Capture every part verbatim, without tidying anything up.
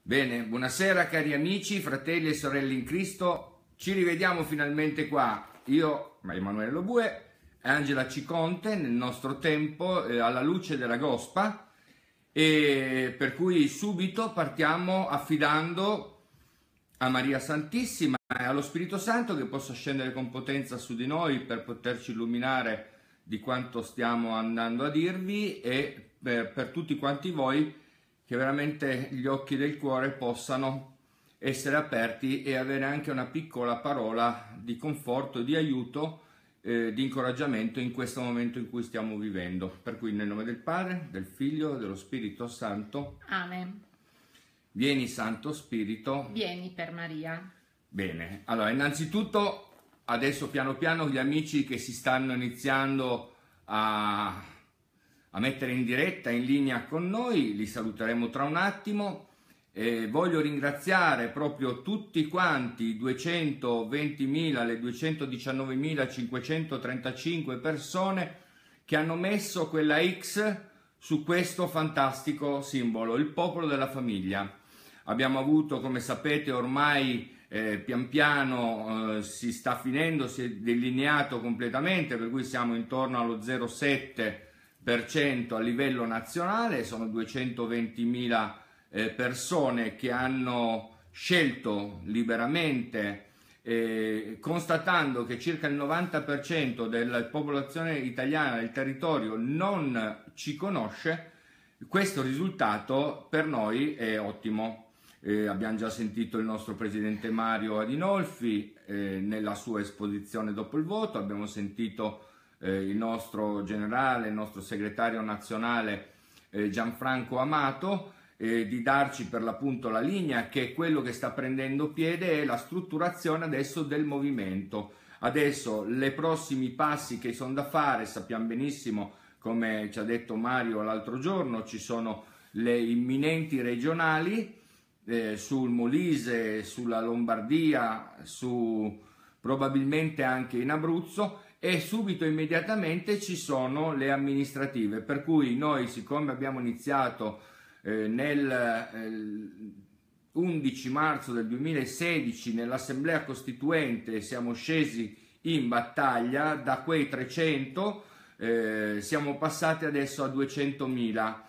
Bene, buonasera cari amici, fratelli e sorelle in Cristo, ci rivediamo finalmente qua, io, Emanuele Lobue e Angela Ciconte, nel nostro tempo, eh, alla luce della Gospa, e per cui subito partiamo affidando a Maria Santissima e allo Spirito Santo che possa scendere con potenza su di noi per poterci illuminare di quanto stiamo andando a dirvi e per, per tutti quanti voi che veramente gli occhi del cuore possano essere aperti e avere anche una piccola parola di conforto, di aiuto, eh, di incoraggiamento in questo momento in cui stiamo vivendo. Per cui nel nome del Padre, del Figlio e dello Spirito Santo. Amen. Vieni Santo Spirito. Vieni per Maria. Bene, allora innanzitutto adesso piano piano gli amici che si stanno iniziando a... a mettere in diretta, in linea con noi, li saluteremo tra un attimo. Eh, voglio ringraziare proprio tutti quanti, i duecentoventimila, le duecentodiciannovemilacinquecentotrentacinque persone che hanno messo quella X su questo fantastico simbolo, il popolo della famiglia. Abbiamo avuto, come sapete, ormai eh, pian piano eh, si sta finendo, si è delineato completamente, per cui siamo intorno allo zero virgola sette per cento a livello nazionale, sono duecentoventimila eh, persone che hanno scelto liberamente, eh, constatando che circa il novanta per cento della popolazione italiana del territorio non ci conosce. Questo risultato per noi è ottimo. Eh, abbiamo già sentito il nostro presidente Mario Adinolfi eh, nella sua esposizione dopo il voto, abbiamo sentito Eh, il nostro generale, il nostro segretario nazionale eh, Gianfranco Amato, eh, di darci per l'appunto la linea che quello che sta prendendo piede è la strutturazione adesso del movimento. Adesso le prossimi passi che sono da fare, sappiamo benissimo, come ci ha detto Mario l'altro giorno, ci sono le imminenti regionali eh, sul Molise, sulla Lombardia, su probabilmente anche in Abruzzo, e subito immediatamente ci sono le amministrative, per cui noi, siccome abbiamo iniziato eh, nel eh, undici marzo del duemilasedici nell'Assemblea Costituente, siamo scesi in battaglia, da quei trecento eh, siamo passati adesso a duecentomila.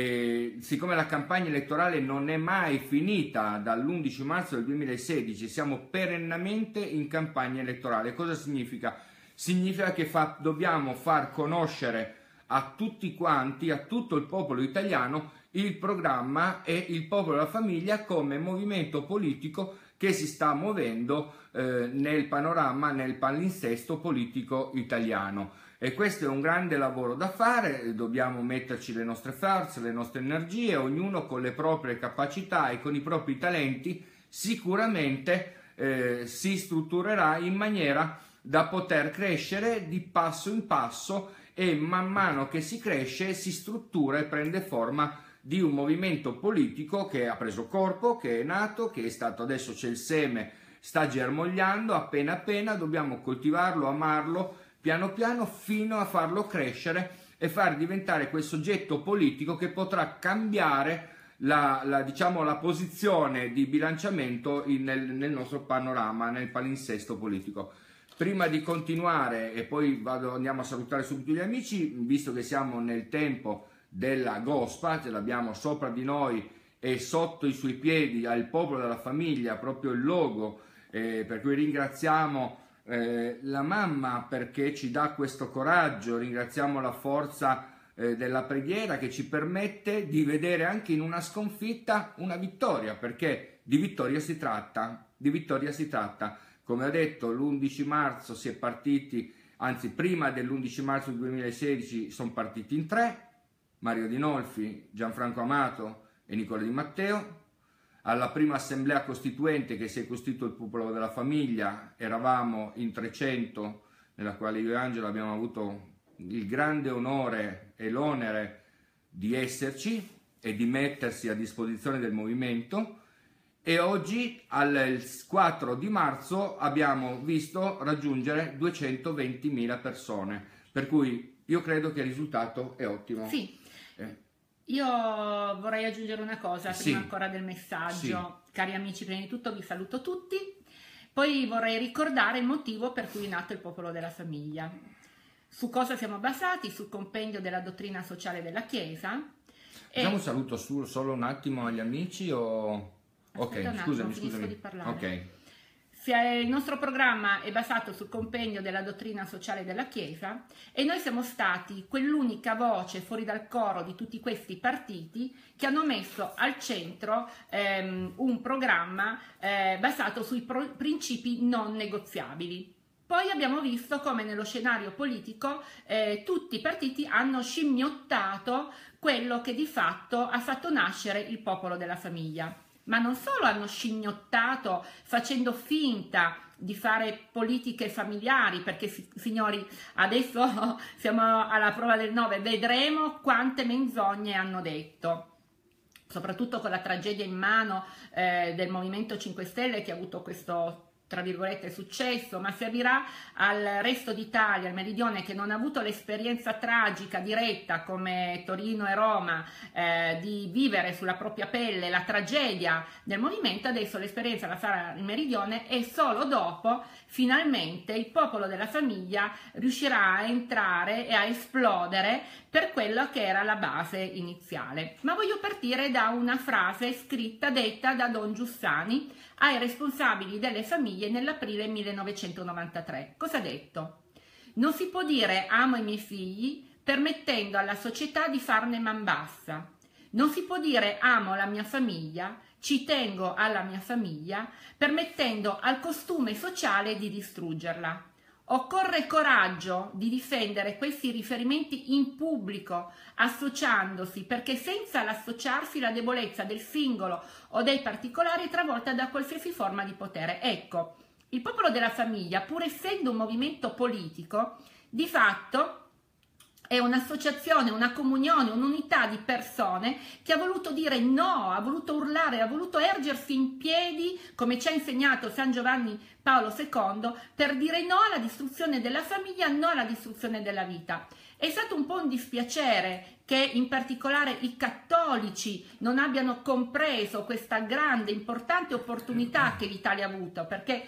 E siccome la campagna elettorale non è mai finita dall'undici marzo del duemilasedici, siamo perennemente in campagna elettorale. Cosa significa? Significa che fa, dobbiamo far conoscere a tutti quanti, a tutto il popolo italiano, il programma e il popolo della famiglia come movimento politico che si sta muovendo eh, nel panorama, nel palinsesto politico italiano. E questo è un grande lavoro da fare, dobbiamo metterci le nostre forze, le nostre energie, ognuno con le proprie capacità e con i propri talenti sicuramente eh, si strutturerà in maniera da poter crescere di passo in passo, e man mano che si cresce si struttura e prende forma di un movimento politico che ha preso corpo, che è nato, che è stato, adesso c'è il seme, sta germogliando, appena appena dobbiamo coltivarlo, amarlo, piano piano, fino a farlo crescere e far diventare quel soggetto politico che potrà cambiare la, la, diciamo, la posizione di bilanciamento in, nel, nel nostro panorama, nel palinsesto politico. Prima di continuare, e poi vado, andiamo a salutare subito gli amici, visto che siamo nel tempo della Gospa, ce l'abbiamo sopra di noi e sotto i suoi piedi al popolo della famiglia, proprio il logo, eh, per cui ringraziamo eh, la mamma perché ci dà questo coraggio, ringraziamo la forza eh, della preghiera che ci permette di vedere anche in una sconfitta una vittoria, perché di vittoria si tratta, di vittoria si tratta. Come ho detto, l'undici marzo si è partiti, anzi prima dell'undici marzo duemilasedici sono partiti in tre, Mario Adinolfi, Gianfranco Amato e Nicola Di Matteo. Alla prima assemblea costituente che si è costituito il popolo della famiglia eravamo in trecento, nella quale io e Angela abbiamo avuto il grande onore e l'onere di esserci e di mettersi a disposizione del movimento. E oggi, al quattro di marzo, abbiamo visto raggiungere duecentoventimila persone, per cui io credo che il risultato è ottimo. Sì, Eh. Io vorrei aggiungere una cosa prima Sì. ancora del messaggio. Sì. Cari amici, prima di tutto vi saluto tutti, poi vorrei ricordare il motivo per cui è nato il Popolo della Famiglia. Su cosa siamo basati? Sul compendio della dottrina sociale della Chiesa. Facciamo E... un saluto su, solo un attimo agli amici o... Aspetta Ok, un scusami, attimo, finisco scusami. di parlare. Ok. Il nostro programma è basato sul compendio della dottrina sociale della Chiesa e noi siamo stati quell'unica voce fuori dal coro di tutti questi partiti che hanno messo al centro ehm, un programma eh, basato sui pro- principi non negoziabili. Poi abbiamo visto come nello scenario politico eh, tutti i partiti hanno scimmiottato quello che di fatto ha fatto nascere il Popolo della Famiglia. Ma non solo hanno scimmiottato facendo finta di fare politiche familiari, perché signori adesso siamo alla prova del nove, vedremo quante menzogne hanno detto, soprattutto con la tragedia in mano eh, del Movimento cinque Stelle che ha avuto questo tra virgolette successo, ma servirà al resto d'Italia, al meridione che non ha avuto l'esperienza tragica diretta come Torino e Roma eh, di vivere sulla propria pelle la tragedia del movimento. Adesso l'esperienza la farà il meridione e solo dopo finalmente il Popolo della Famiglia riuscirà a entrare e a esplodere per quello che era la base iniziale. Ma voglio partire da una frase scritta, detta da Don Giussani ai responsabili delle famiglie nell'aprile millenovecentonovantatré. Cosa ha detto? Non si può dire amo i miei figli permettendo alla società di farne man bassa. Non si può dire amo la mia famiglia, ci tengo alla mia famiglia, permettendo al costume sociale di distruggerla. Occorre coraggio di difendere questi riferimenti in pubblico, associandosi, perché senza l'associarsi la debolezza del singolo o dei particolari è travolta da qualsiasi forma di potere. Ecco, il Popolo della Famiglia, pur essendo un movimento politico, di fatto è un'associazione, una comunione, un'unità di persone che ha voluto dire no, ha voluto urlare, ha voluto ergersi in piedi, come ci ha insegnato San Giovanni Paolo secondo, per dire no alla distruzione della famiglia, no alla distruzione della vita. È stato un po' un dispiacere che in particolare i cattolici non abbiano compreso questa grande, importante opportunità che l'Italia ha avuto, perché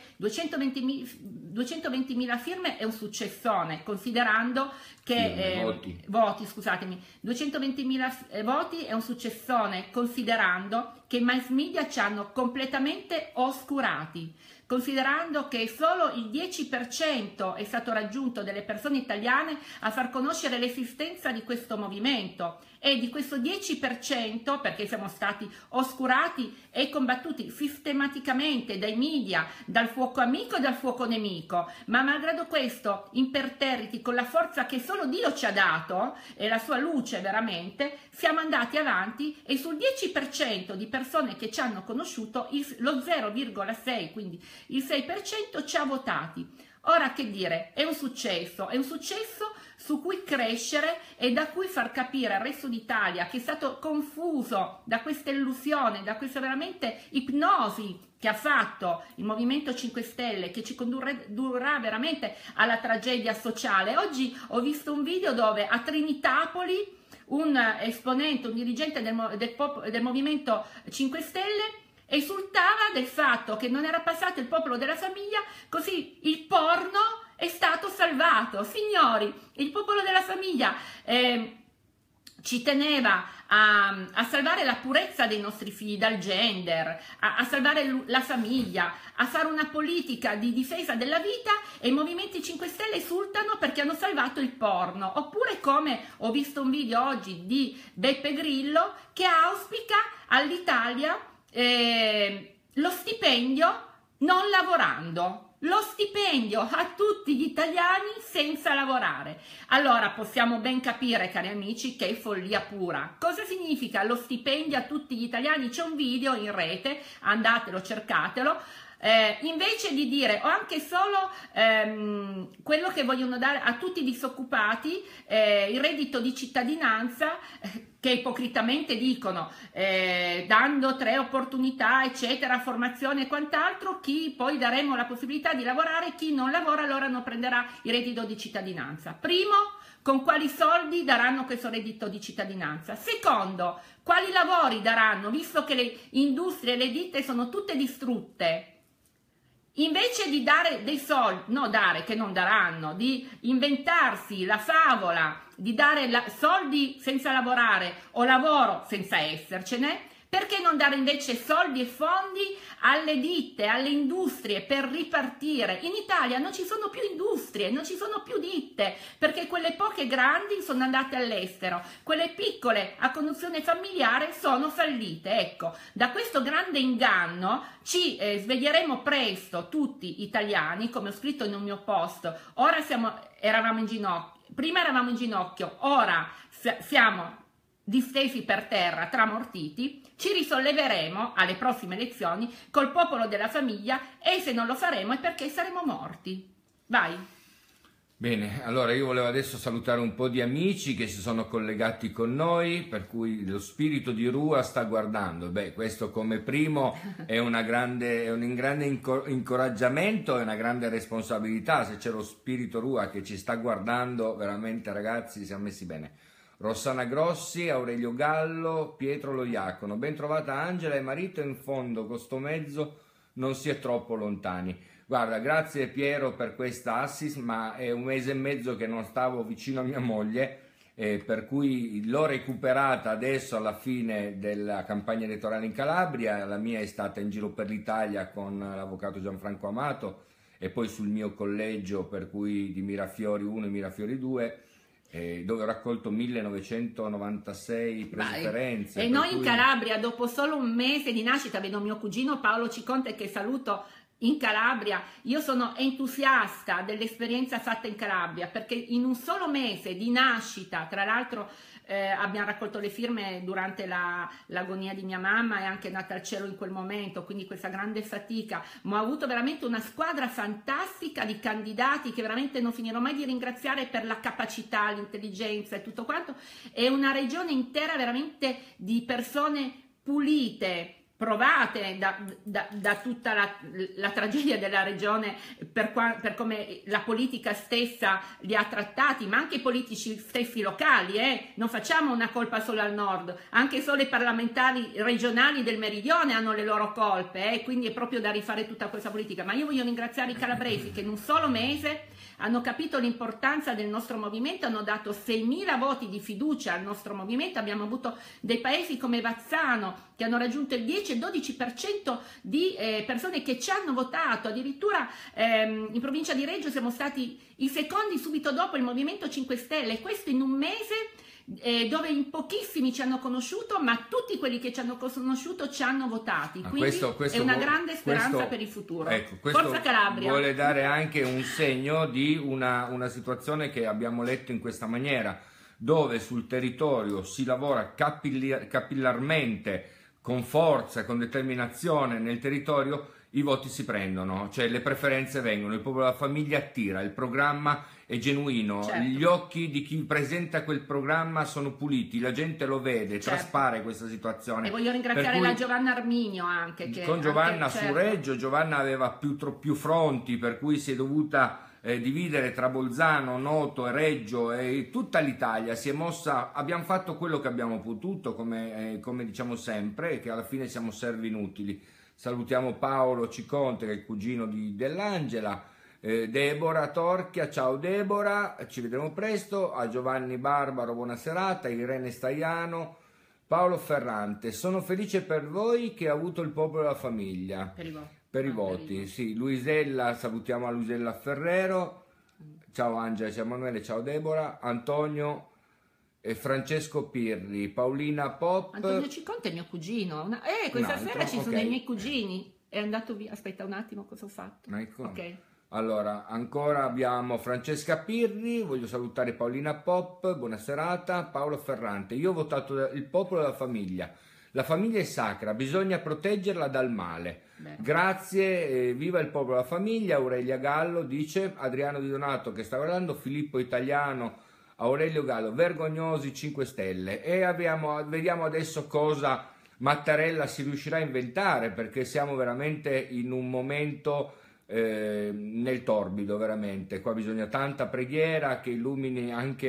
duecentoventimila firme è un successone, considerando che Firme, eh, voti. voti, scusatemi, duecentoventimila voti è un successone, considerando che i mass media ci hanno completamente oscurati, considerando che solo il dieci per cento è stato raggiunto delle persone italiane a far conoscere l'esistenza di questo movimento, e di questo dieci per cento, perché siamo stati oscurati e combattuti sistematicamente dai media, dal fuoco amico e dal fuoco nemico, ma malgrado questo, imperterriti con la forza che solo Dio ci ha dato e la sua luce veramente, siamo andati avanti, e sul dieci per cento di persone che ci hanno conosciuto il, lo zero virgola sei, quindi il sei per cento ci ha votati. Ora, che dire, è un successo, è un successo su cui crescere e da cui far capire al resto d'Italia, che è stato confuso da questa illusione, da questa veramente ipnosi che ha fatto il Movimento cinque Stelle, che ci condurrà veramente alla tragedia sociale. Oggi ho visto un video dove a Trinitapoli un esponente, un dirigente del, del, del Movimento cinque Stelle esultava del fatto che non era passato il Popolo della Famiglia, così il porno è stato salvato. Signori, il Popolo della Famiglia eh, ci teneva a, a salvare la purezza dei nostri figli dal gender, a, a salvare la famiglia, a fare una politica di difesa della vita, e i Movimenti cinque Stelle esultano perché hanno salvato il porno. Oppure, come ho visto un video oggi di Beppe Grillo che auspica all'Italia eh, lo stipendio non lavorando, lo stipendio a tutti gli italiani senza lavorare. Allora possiamo ben capire, cari amici, che è follia pura. Cosa significa lo stipendio a tutti gli italiani? C'è un video in rete, andatelo, cercatelo. Eh, invece di dire, o anche solo ehm, quello che vogliono dare a tutti i disoccupati, eh, il reddito di cittadinanza, eh, che ipocritamente dicono eh, dando tre opportunità eccetera, formazione e quant'altro, chi poi daremo la possibilità di lavorare, chi non lavora allora non prenderà il reddito di cittadinanza. Primo, con quali soldi daranno questo reddito di cittadinanza. Secondo, quali lavori daranno, visto che le industrie e le ditte sono tutte distrutte. Invece di dare dei soldi, no dare che non daranno, di inventarsi la favola, di dare la, soldi senza lavorare o lavoro senza essercene, perché non dare invece soldi e fondi alle ditte, alle industrie per ripartire? In Italia non ci sono più industrie, non ci sono più ditte, perché quelle poche grandi sono andate all'estero, quelle piccole a conduzione familiare sono fallite. Ecco, da questo grande inganno ci eh, sveglieremo presto tutti italiani, come ho scritto in un mio post. Ora siamo, eravamo in ginocchio, prima eravamo in ginocchio, ora siamo distesi per terra, tramortiti. Ci risolleveremo alle prossime elezioni col popolo della famiglia, e se non lo faremo è perché saremo morti. Vai. Bene, allora io volevo adesso salutare un po' di amici che si sono collegati con noi, per cui lo spirito di Rua sta guardando. Beh, questo come primo è, una grande, è un grande incoraggiamento e una grande responsabilità. Se c'è lo spirito Rua che ci sta guardando, veramente ragazzi siamo messi bene. Rossana Grossi, Aurelio Gallo, Pietro Lo Iacono, ben trovata Angela e marito, in fondo con sto mezzo non si è troppo lontani. Guarda, grazie Piero per questa assist, ma è un mese e mezzo che non stavo vicino a mia moglie, eh, per cui l'ho recuperata adesso alla fine della campagna elettorale in Calabria. La mia è stata in giro per l'Italia con l'avvocato Gianfranco Amato e poi sul mio collegio, per cui di Mirafiori uno e Mirafiori due, Eh, dove ho raccolto millenovecentonovantasei preferenze. E noi cui... in Calabria, dopo solo un mese di nascita, vedo mio cugino Paolo Ciconte, che saluto, in Calabria. Io sono entusiasta dell'esperienza fatta in Calabria, perché in un solo mese di nascita, tra l'altro eh, abbiamo raccolto le firme durante la, l'agonia di mia mamma, e anche nata al cielo in quel momento, quindi questa grande fatica, ma ho avuto veramente una squadra fantastica di candidati che veramente non finirò mai di ringraziare per la capacità, l'intelligenza e tutto quanto. È una regione intera veramente di persone pulite, provate da, da, da tutta la, la tragedia della regione, per, qua, per come la politica stessa li ha trattati, ma anche i politici stessi locali, eh? Non facciamo una colpa solo al nord, anche solo i parlamentari regionali del meridione hanno le loro colpe, eh? Quindi è proprio da rifare tutta questa politica. Ma io voglio ringraziare i calabresi che in un solo mese hanno capito l'importanza del nostro movimento, hanno dato seimila voti di fiducia al nostro movimento. Abbiamo avuto dei paesi come Vazzano che hanno raggiunto il dieci e dodici per cento di eh, persone che ci hanno votato. Addirittura ehm, in provincia di Reggio siamo stati i secondi subito dopo il Movimento cinque Stelle, questo in un mese eh, dove in pochissimi ci hanno conosciuto, ma tutti quelli che ci hanno conosciuto ci hanno votati. Quindi questo, questo è una vuole, grande speranza questo, per il futuro. Ecco, Forza Calabria. Vuole dare anche un segno di una, una situazione che abbiamo letto in questa maniera, dove sul territorio si lavora capillar, capillarmente, con forza, con determinazione nel territorio, i voti si prendono, cioè le preferenze vengono, il popolo della famiglia attira, il programma è genuino, certo. Gli occhi di chi presenta quel programma sono puliti, la gente lo vede, certo. Traspare questa situazione. E voglio ringraziare la Giovanna Arminio anche. Che con Giovanna anche, su certo. Reggio, Giovanna aveva più, tro, più fronti, per cui si è dovuta eh, dividere tra Bolzano, Noto e Reggio, e tutta l'Italia si è mossa. Abbiamo fatto quello che abbiamo potuto, come, eh, come diciamo sempre, e che alla fine siamo servi inutili. Salutiamo Paolo Ciconte, che è il cugino di, dell'Angela, eh, Deborah Torchia, ciao Deborah, ci vedremo presto, a Giovanni Barbaro buona serata, Irene Staiano, Paolo Ferrante, sono felice per voi che ha avuto il popolo e la famiglia. Per i voti. Per i voti, sì. Luisella, salutiamo a Luisella Ferrero, ciao Angela, ciao Emanuele, ciao Deborah, Antonio e Francesco Pirri, Paolina Pop. Antonio Ciconte è mio cugino. Una... Eh, questa altro, sera ci sono okay. i miei cugini. È andato via. Aspetta un attimo, cosa ho fatto? Ecco. Ok. Allora, ancora abbiamo Francesca Pirri, voglio salutare Paolina Pop, buona serata, Paolo Ferrante. Io ho votato il popolo e la famiglia. La famiglia è sacra, bisogna proteggerla dal male. Beh. Grazie, eh, viva il popolo e la famiglia. Aurelia Gallo dice, Adriano Di Donato che sta guardando, Filippo Italiano, Aurelio Gallo, vergognosi cinque Stelle. E abbiamo, vediamo adesso cosa Mattarella si riuscirà a inventare, perché siamo veramente in un momento eh, nel torbido, veramente. Qua bisogna tanta preghiera che illumini anche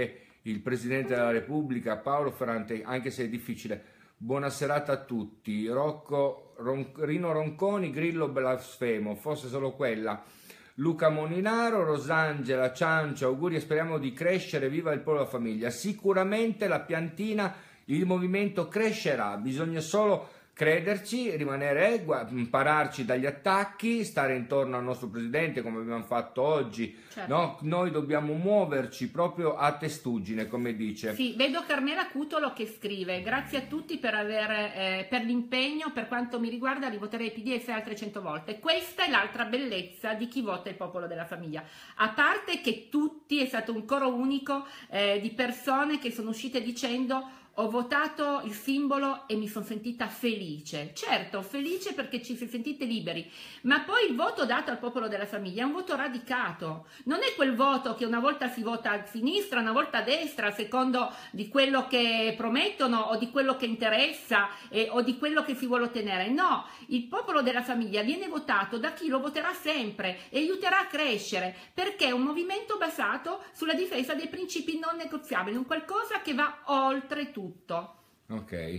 il Presidente della Repubblica Paolo Ferrante, anche se è difficile. Buona serata a tutti. Rocco Ron, Rino Ronconi, Grillo blasfemo, fosse solo quella. Luca Moninaro, Rosangela, Ciancio, auguri e speriamo di crescere, viva il popolo della famiglia. Sicuramente la piantina, il movimento crescerà, bisogna solo crederci, rimanere, impararci dagli attacchi, stare intorno al nostro presidente come abbiamo fatto oggi, certo. No? Noi dobbiamo muoverci proprio a testuggine, come dice. Sì, vedo Carmela Cutolo che scrive: grazie a tutti per, aver, eh, per l'impegno, per quanto mi riguarda rivoterei P D S altre cento volte. Questa è l'altra bellezza di chi vota il popolo della famiglia, a parte che tutti, è stato un coro unico eh, di persone che sono uscite dicendo: ho votato il simbolo e mi sono sentita felice. Certo, felice perché ci si sentite liberi, ma poi il voto dato al popolo della famiglia è un voto radicato. Non è quel voto che una volta si vota a sinistra, una volta a destra, a secondo di quello che promettono o di quello che interessa eh, o di quello che si vuole ottenere. No, il popolo della famiglia viene votato da chi lo voterà sempre e aiuterà a crescere, perché è un movimento basato sulla difesa dei principi non negoziabili, un qualcosa che va oltre tutto. Ok,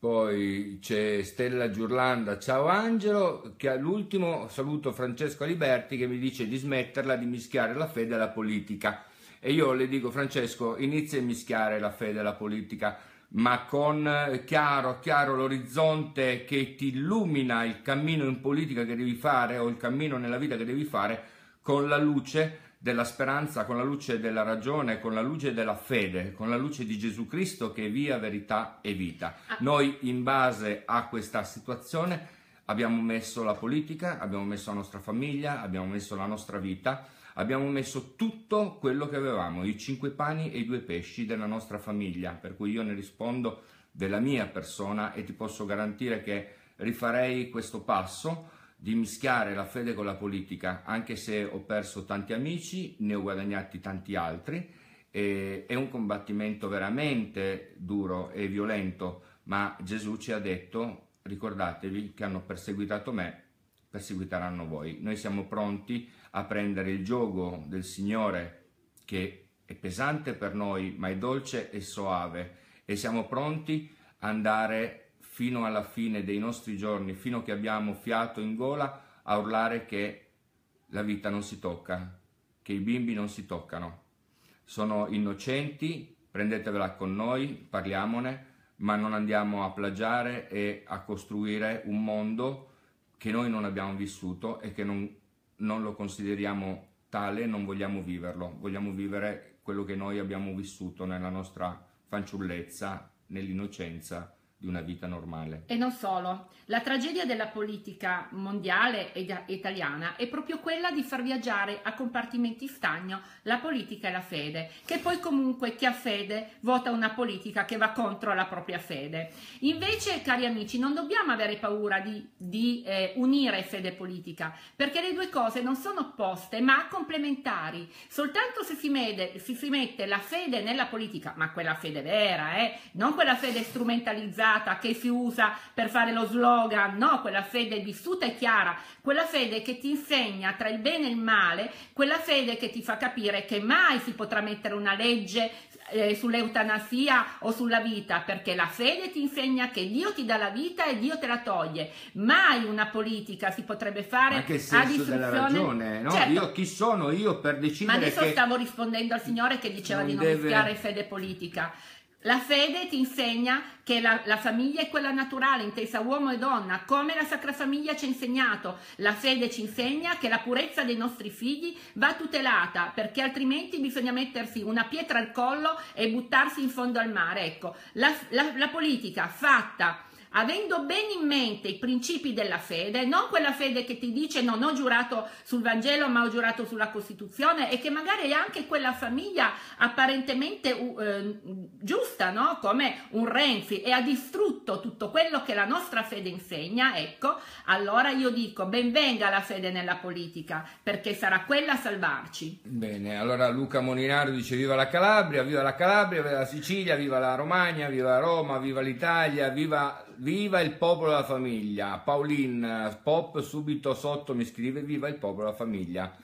poi c'è Stella Giurlanda, ciao Angelo, che all'ultimo saluto Francesco Aliberti che mi dice di smetterla di mischiare la fede alla politica, e io le dico: Francesco, inizia a mischiare la fede alla politica, ma con chiaro, chiaro l'orizzonte che ti illumina il cammino in politica che devi fare, o il cammino nella vita che devi fare, con la luce della speranza, con la luce della ragione, con la luce della fede, con la luce di Gesù Cristo che è via, verità e vita. Noi, in base a questa situazione, abbiamo messo la politica, abbiamo messo la nostra famiglia, abbiamo messo la nostra vita, abbiamo messo tutto quello che avevamo, i cinque pani e i due pesci della nostra famiglia, per cui io ne rispondo della mia persona e ti posso garantire che rifarei questo passo di mischiare la fede con la politica, anche se ho perso tanti amici, ne ho guadagnati tanti altri, e, è un combattimento veramente duro e violento, ma Gesù ci ha detto: ricordatevi che hanno perseguitato me, perseguiteranno voi. Noi siamo pronti a prendere il giogo del Signore, che è pesante per noi, ma è dolce e soave, e siamo pronti ad andare fino alla fine dei nostri giorni, fino a che abbiamo fiato in gola, a urlare che la vita non si tocca, che i bimbi non si toccano. Sono innocenti, prendetevela con noi, parliamone, ma non andiamo a plagiare e a costruire un mondo che noi non abbiamo vissuto e che non, non lo consideriamo tale, non vogliamo viverlo. Vogliamo vivere quello che noi abbiamo vissuto nella nostra fanciullezza, nell'innocenza di una vita normale. E non solo, la tragedia della politica mondiale e italiana è proprio quella di far viaggiare a compartimenti stagno la politica e la fede, che poi comunque chi ha fede vota una politica che va contro la propria fede. Invece, cari amici, non dobbiamo avere paura di, di eh, unire fede e politica, perché le due cose non sono opposte ma complementari. Soltanto se si, mede, si, si mette la fede nella politica, ma quella fede vera, eh, non quella fede strumentalizzata che si usa per fare lo slogan, no, quella fede vissuta e chiara, quella fede che ti insegna tra il bene e il male, quella fede che ti fa capire che mai si potrà mettere una legge eh, sull'eutanasia o sulla vita, perché la fede ti insegna che Dio ti dà la vita e Dio te la toglie. Mai una politica si potrebbe fare anche il senso della ragione, no? Certo. Io chi sono io per decidere? Ma adesso che stavo rispondendo al Signore che diceva non di non deve... mischiare fede e politica. La fede ti insegna che la, la famiglia è quella naturale, intesa uomo e donna, come la Sacra Famiglia ci ha insegnato. La fede ci insegna che la purezza dei nostri figli va tutelata, perché altrimenti bisogna mettersi una pietra al collo e buttarsi in fondo al mare. Ecco, la, la, la politica fatta avendo bene in mente i principi della fede, non quella fede che ti dice non ho giurato sul Vangelo ma ho giurato sulla Costituzione, e che magari è anche quella famiglia apparentemente uh, giusta, no? Come un Renzi, e ha distrutto tutto quello che la nostra fede insegna. Ecco, allora io dico ben venga la fede nella politica, perché sarà quella a salvarci. Bene, allora Luca Moninaro dice viva la Calabria, viva la Calabria, viva la Sicilia, viva la Romagna, viva Roma, viva l'Italia, viva... Viva il popolo della famiglia. Pauline Pop subito sotto mi scrive viva il popolo della famiglia.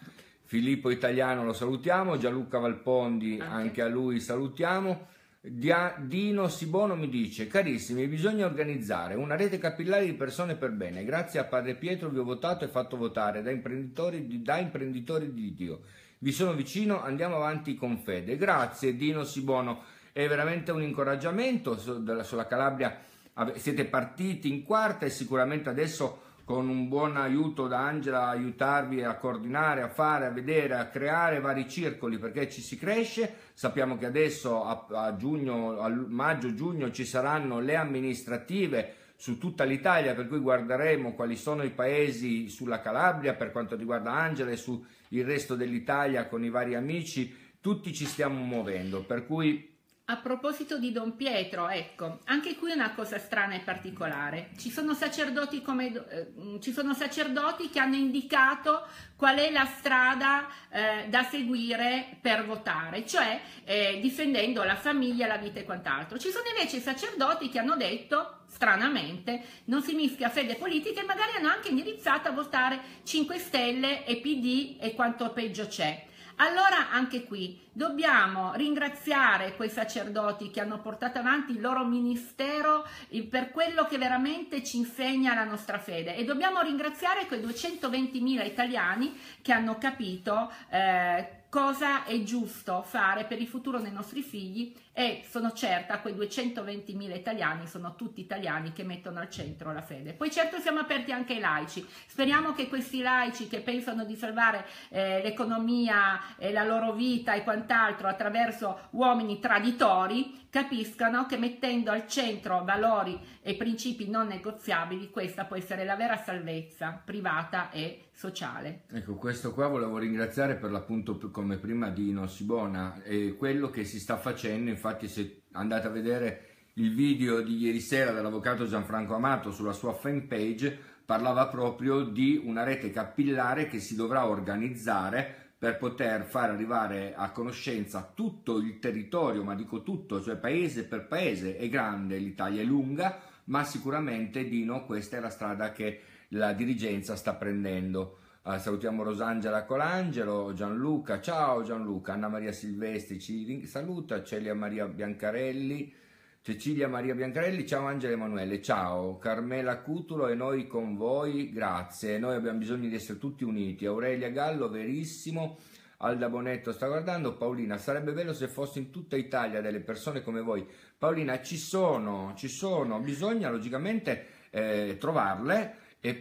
Filippo Italiano lo salutiamo, Gianluca Valpondi anche, anche a lui salutiamo. Dia, Dino Sibono mi dice: carissimi, bisogna organizzare una rete capillare di persone per bene. Grazie a Padre Pietro vi ho votato e fatto votare da imprenditori di, da imprenditori di Dio. Vi sono vicino, andiamo avanti con fede. Grazie Dino Sibono, è veramente un incoraggiamento. Sulla Calabria siete partiti in quarta e sicuramente adesso con un buon aiuto da Angela aiutarvi a coordinare, a fare, a vedere, a creare vari circoli, perché ci si cresce. Sappiamo che adesso a, a giugno, a maggio-giugno ci saranno le amministrative su tutta l'Italia, per cui guarderemo quali sono i paesi sulla Calabria per quanto riguarda Angela e su il resto dell'Italia con i vari amici. Tutti ci stiamo muovendo, per cui... A proposito di Don Pietro, ecco, anche qui una cosa strana e particolare. Ci sono sacerdoti, come, eh, ci sono sacerdoti che hanno indicato qual è la strada eh, da seguire per votare, cioè eh, difendendo la famiglia, la vita e quant'altro. Ci sono invece sacerdoti che hanno detto, stranamente, non si mischia fede politica, e magari hanno anche indirizzato a votare cinque Stelle e P D e quanto peggio c'è. Allora anche qui dobbiamo ringraziare quei sacerdoti che hanno portato avanti il loro ministero per quello che veramente ci insegna la nostra fede, e dobbiamo ringraziare quei duecentoventimila italiani che hanno capito eh, cosa è giusto fare per il futuro dei nostri figli, e sono certa quei duecentoventimila italiani sono tutti italiani che mettono al centro la fede. Poi certo siamo aperti anche ai laici, speriamo che questi laici che pensano di salvare eh, l'economia e la loro vita e quant'altro attraverso uomini traditori capiscano che mettendo al centro valori e principi non negoziabili, questa può essere la vera salvezza privata e sociale. Ecco, questo qua volevo ringraziare per l'appunto, come prima Dino Sibona, e quello che si sta facendo. Infatti se andate a vedere il video di ieri sera dell'avvocato Gianfranco Amato sulla sua fanpage, parlava proprio di una rete capillare che si dovrà organizzare per poter far arrivare a conoscenza tutto il territorio, ma dico tutto, cioè paese per paese. È grande, l'Italia è lunga, ma sicuramente, Dino, questa è la strada che la dirigenza sta prendendo. Uh, salutiamo Rosangela Colangelo, Gianluca, ciao Gianluca, Anna Maria Silvestri ci saluta, Celia Maria Biancarelli, Cecilia Maria Biancarelli, ciao Angela Emanuele, ciao Carmela Cutulo, e noi con voi, grazie, noi abbiamo bisogno di essere tutti uniti. Aurelia Gallo, verissimo. Alda Bonetto sta guardando. Paolina, sarebbe bello se fosse in tutta Italia delle persone come voi. Paolina, ci sono, ci sono, bisogna logicamente eh, trovarle e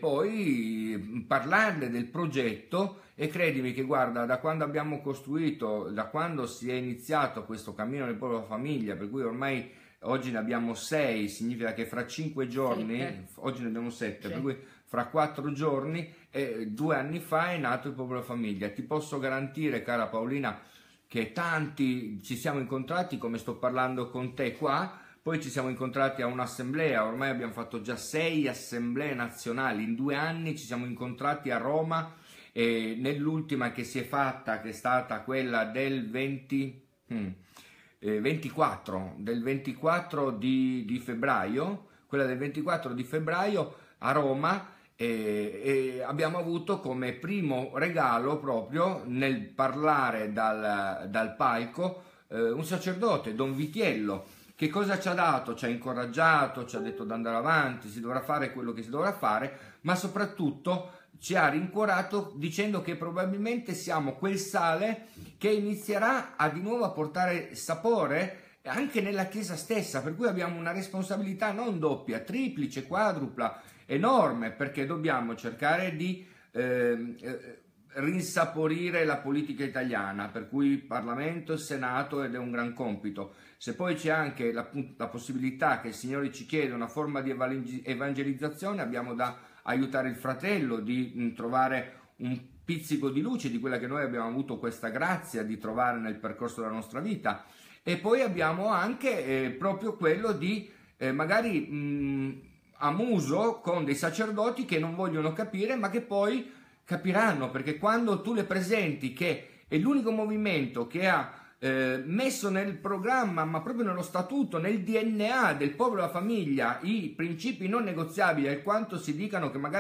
poi parlarle del progetto. E credimi che, guarda, da quando abbiamo costruito, da quando si è iniziato questo cammino del popolo famiglia, per cui ormai oggi ne abbiamo sei, significa che fra cinque giorni, sette. Oggi ne abbiamo sette, sì. Per cui fra quattro giorni, eh, due anni fa è nato il popolo famiglia. Ti posso garantire, cara Paolina, che tanti ci siamo incontrati, come sto parlando con te qua, poi ci siamo incontrati a un'assemblea, ormai abbiamo fatto già sei assemblee nazionali, in due anni ci siamo incontrati a Roma, e nell'ultima che si è fatta, che è stata quella del venti... Hmm, Eh, ventiquattro del ventiquattro di, di febbraio, quella del ventiquattro di febbraio a Roma, e, e abbiamo avuto come primo regalo, proprio nel parlare dal, dal palco, eh, un sacerdote, Don Vitiello. Che cosa ci ha dato? Ci ha incoraggiato, ci ha detto di andare avanti, si dovrà fare quello che si dovrà fare, ma soprattutto ci ha rincuorato dicendo che probabilmente siamo quel sale che inizierà a di nuovo a portare sapore anche nella Chiesa stessa, per cui abbiamo una responsabilità non doppia, triplice, quadrupla, enorme, perché dobbiamo cercare di eh, eh, rinsaporire la politica italiana, per cui il Parlamento, il Senato, ed è un gran compito. Se poi c'è anche la, la possibilità che il Signore ci chiede una forma di evangelizzazione, abbiamo da aiutare il fratello, di mh, trovare un pizzico di luce di quella che noi abbiamo avuto questa grazia di trovare nel percorso della nostra vita. E poi abbiamo anche eh, proprio quello di eh, magari mh, a muso con dei sacerdoti che non vogliono capire, ma che poi capiranno, perché quando tu le presenti che è l'unico movimento che ha eh, messo nel programma, ma proprio nello statuto, nel D N A del popolo e della famiglia, i principi non negoziabili, e quanto si dicano che magari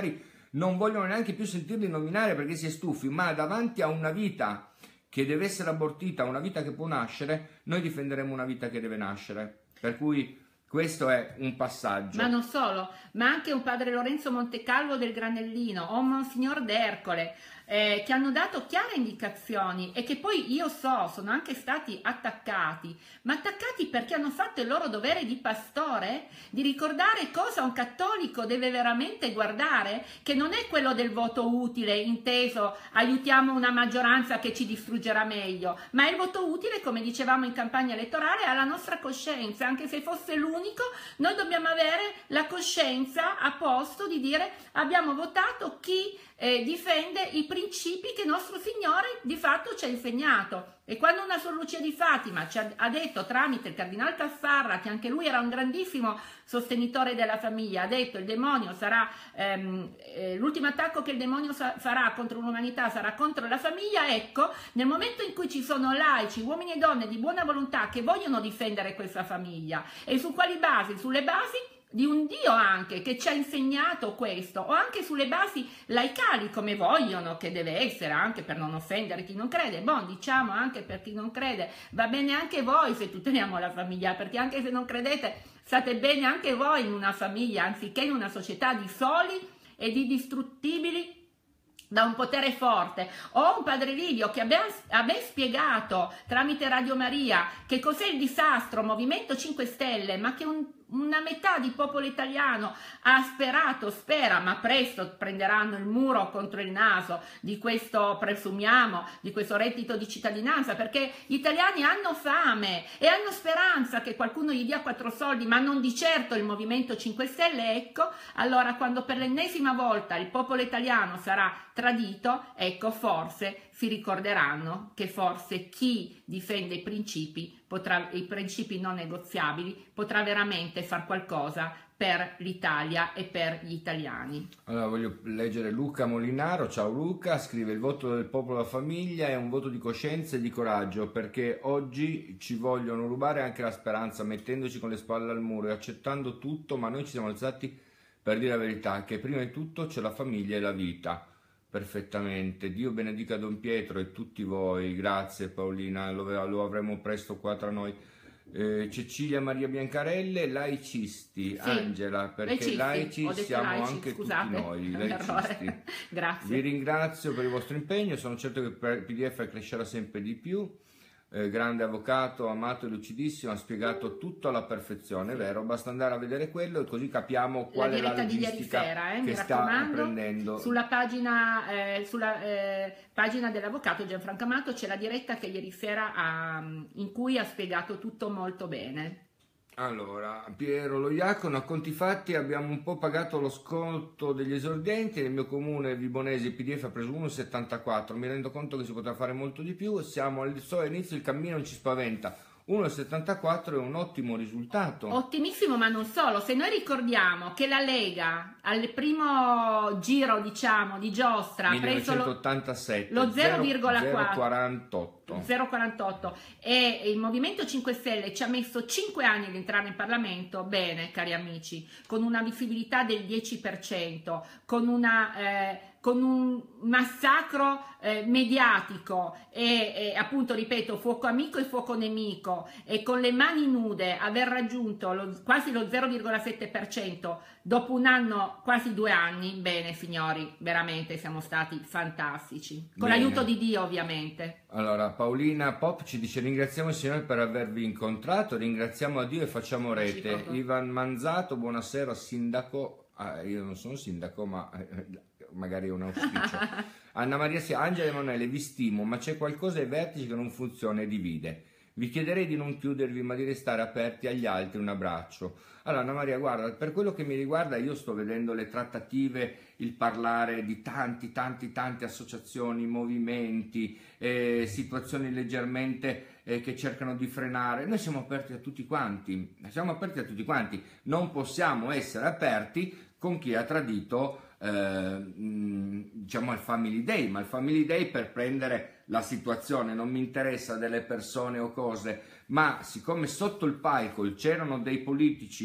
non vogliono neanche più sentirli nominare perché si è stufi, ma davanti a una vita che deve essere abortita, una vita che può nascere, noi difenderemo una vita che deve nascere. Per cui questo è un passaggio. Ma non solo, ma anche un padre Lorenzo Montecalvo del Granellino o Monsignor d'Ercole, eh, che hanno dato chiare indicazioni e che poi io so sono anche stati attaccati, ma attaccati perché hanno fatto il loro dovere di pastore, di ricordare cosa un cattolico deve veramente guardare, che non è quello del voto utile, inteso aiutiamo una maggioranza che ci distruggerà meglio, ma è il voto utile, come dicevamo in campagna elettorale, alla nostra coscienza. Anche se fosse l'unico, noi dobbiamo avere la coscienza a posto di dire abbiamo votato chi eh, difende i principi che nostro Signore di fatto ci ha insegnato. E quando una Sor Lucia di Fatima ci ha, ha detto tramite il Cardinal Caffarra, che anche lui era un grandissimo sostenitore della famiglia, ha detto il demonio sarà ehm, eh, l'ultimo attacco che il demonio sa- farà contro l'umanità sarà contro la famiglia, ecco, nel momento in cui ci sono laici, uomini e donne di buona volontà che vogliono difendere questa famiglia, e su quali basi? Sulle basi di un Dio anche che ci ha insegnato questo, o anche sulle basi laicali come vogliono che deve essere, anche per non offendere chi non crede. Bon, diciamo anche per chi non crede, va bene anche voi se tuteliamo la famiglia, perché anche se non credete state bene anche voi in una famiglia, anziché in una società di soli e di distruttibili da un potere forte. O un padre Livio che abbia, abbia spiegato tramite Radio Maria che cos'è il disastro Movimento cinque Stelle, ma che un una metà di popolo italiano ha sperato, spera, ma presto prenderanno il muro contro il naso di questo, presumiamo, di questo reddito di cittadinanza, perché gli italiani hanno fame e hanno speranza che qualcuno gli dia quattro soldi, ma non di certo il Movimento cinque Stelle. Ecco, allora quando per l'ennesima volta il popolo italiano sarà tradito, ecco, forse si ricorderanno che forse chi difende i principi, potrà, i principi non negoziabili, potrà veramente far qualcosa per l'Italia e per gli italiani. Allora voglio leggere Luca Molinaro. Ciao Luca, scrive: il voto del popolo alla famiglia è un voto di coscienza e di coraggio, perché oggi ci vogliono rubare anche la speranza, mettendoci con le spalle al muro e accettando tutto, ma noi ci siamo alzati per dire la verità, che prima di tutto c'è la famiglia e la vita. Perfettamente, Dio benedica Don Pietro e tutti voi. Grazie Paolina, lo, lo avremo presto qua tra noi. eh, Cecilia Maria Biancarelle, laicisti. Sì, Angela, perché laici, laici siamo laici, anche scusate, tutti noi laicisti. Grazie. Vi ringrazio per il vostro impegno, sono certo che il P D F crescerà sempre di più. Eh, grande avvocato, amato e lucidissimo, ha spiegato tutto alla perfezione, sì. Vero? Basta andare a vedere quello e così capiamo qual è la logistica sera, eh, che sta prendendo. Sulla pagina, eh, sulla, eh, pagina dell'avvocato Gianfranco Amato c'è la diretta che ieri sera ha, in cui ha spiegato tutto molto bene. Allora, Piero Lo Iacono, a conti fatti abbiamo un po' pagato lo sconto degli esordienti, nel mio comune Vibonese il P D F ha preso uno virgola settantaquattro, mi rendo conto che si potrà fare molto di più, siamo al suo inizio, il cammino non ci spaventa. uno virgola settantaquattro è un ottimo risultato. Ottimissimo, ma non solo. Se noi ricordiamo che la Lega al primo giro, diciamo, di giostra ha preso millenovecentottantasette, lo zero virgola quarantotto zero virgola quarantotto e il Movimento cinque Stelle ci ha messo cinque anni ad entrare in Parlamento, bene cari amici, con una visibilità del dieci per cento, con una... Eh, con un massacro eh, mediatico e, e appunto ripeto fuoco amico e fuoco nemico, e con le mani nude aver raggiunto lo, quasi lo zero virgola sette per cento dopo un anno, quasi due anni, bene signori, veramente siamo stati fantastici, con bene. L'aiuto di Dio ovviamente. Allora Paolina Pop ci dice: ringraziamo il Signore per avervi incontrato, ringraziamo a Dio e facciamo rete. Ivan Manzato, buonasera sindaco, ah, io non sono sindaco ma... magari è un auspicio. Anna Maria Angela Emanuele, vi stimo, ma c'è qualcosa ai vertici che non funziona e divide. Vi chiederei di non chiudervi, ma di restare aperti agli altri. Un abbraccio. Allora Anna Maria, guarda, per quello che mi riguarda, io sto vedendo le trattative, il parlare di tanti tanti tante associazioni, movimenti, eh, situazioni leggermente eh, che cercano di frenare. Noi siamo aperti a tutti quanti, siamo aperti a tutti quanti, non possiamo essere aperti con chi ha tradito Eh, diciamo al Family Day, ma il Family Day per prendere la situazione, non mi interessa delle persone o cose, ma siccome sotto il palco c'erano dei politici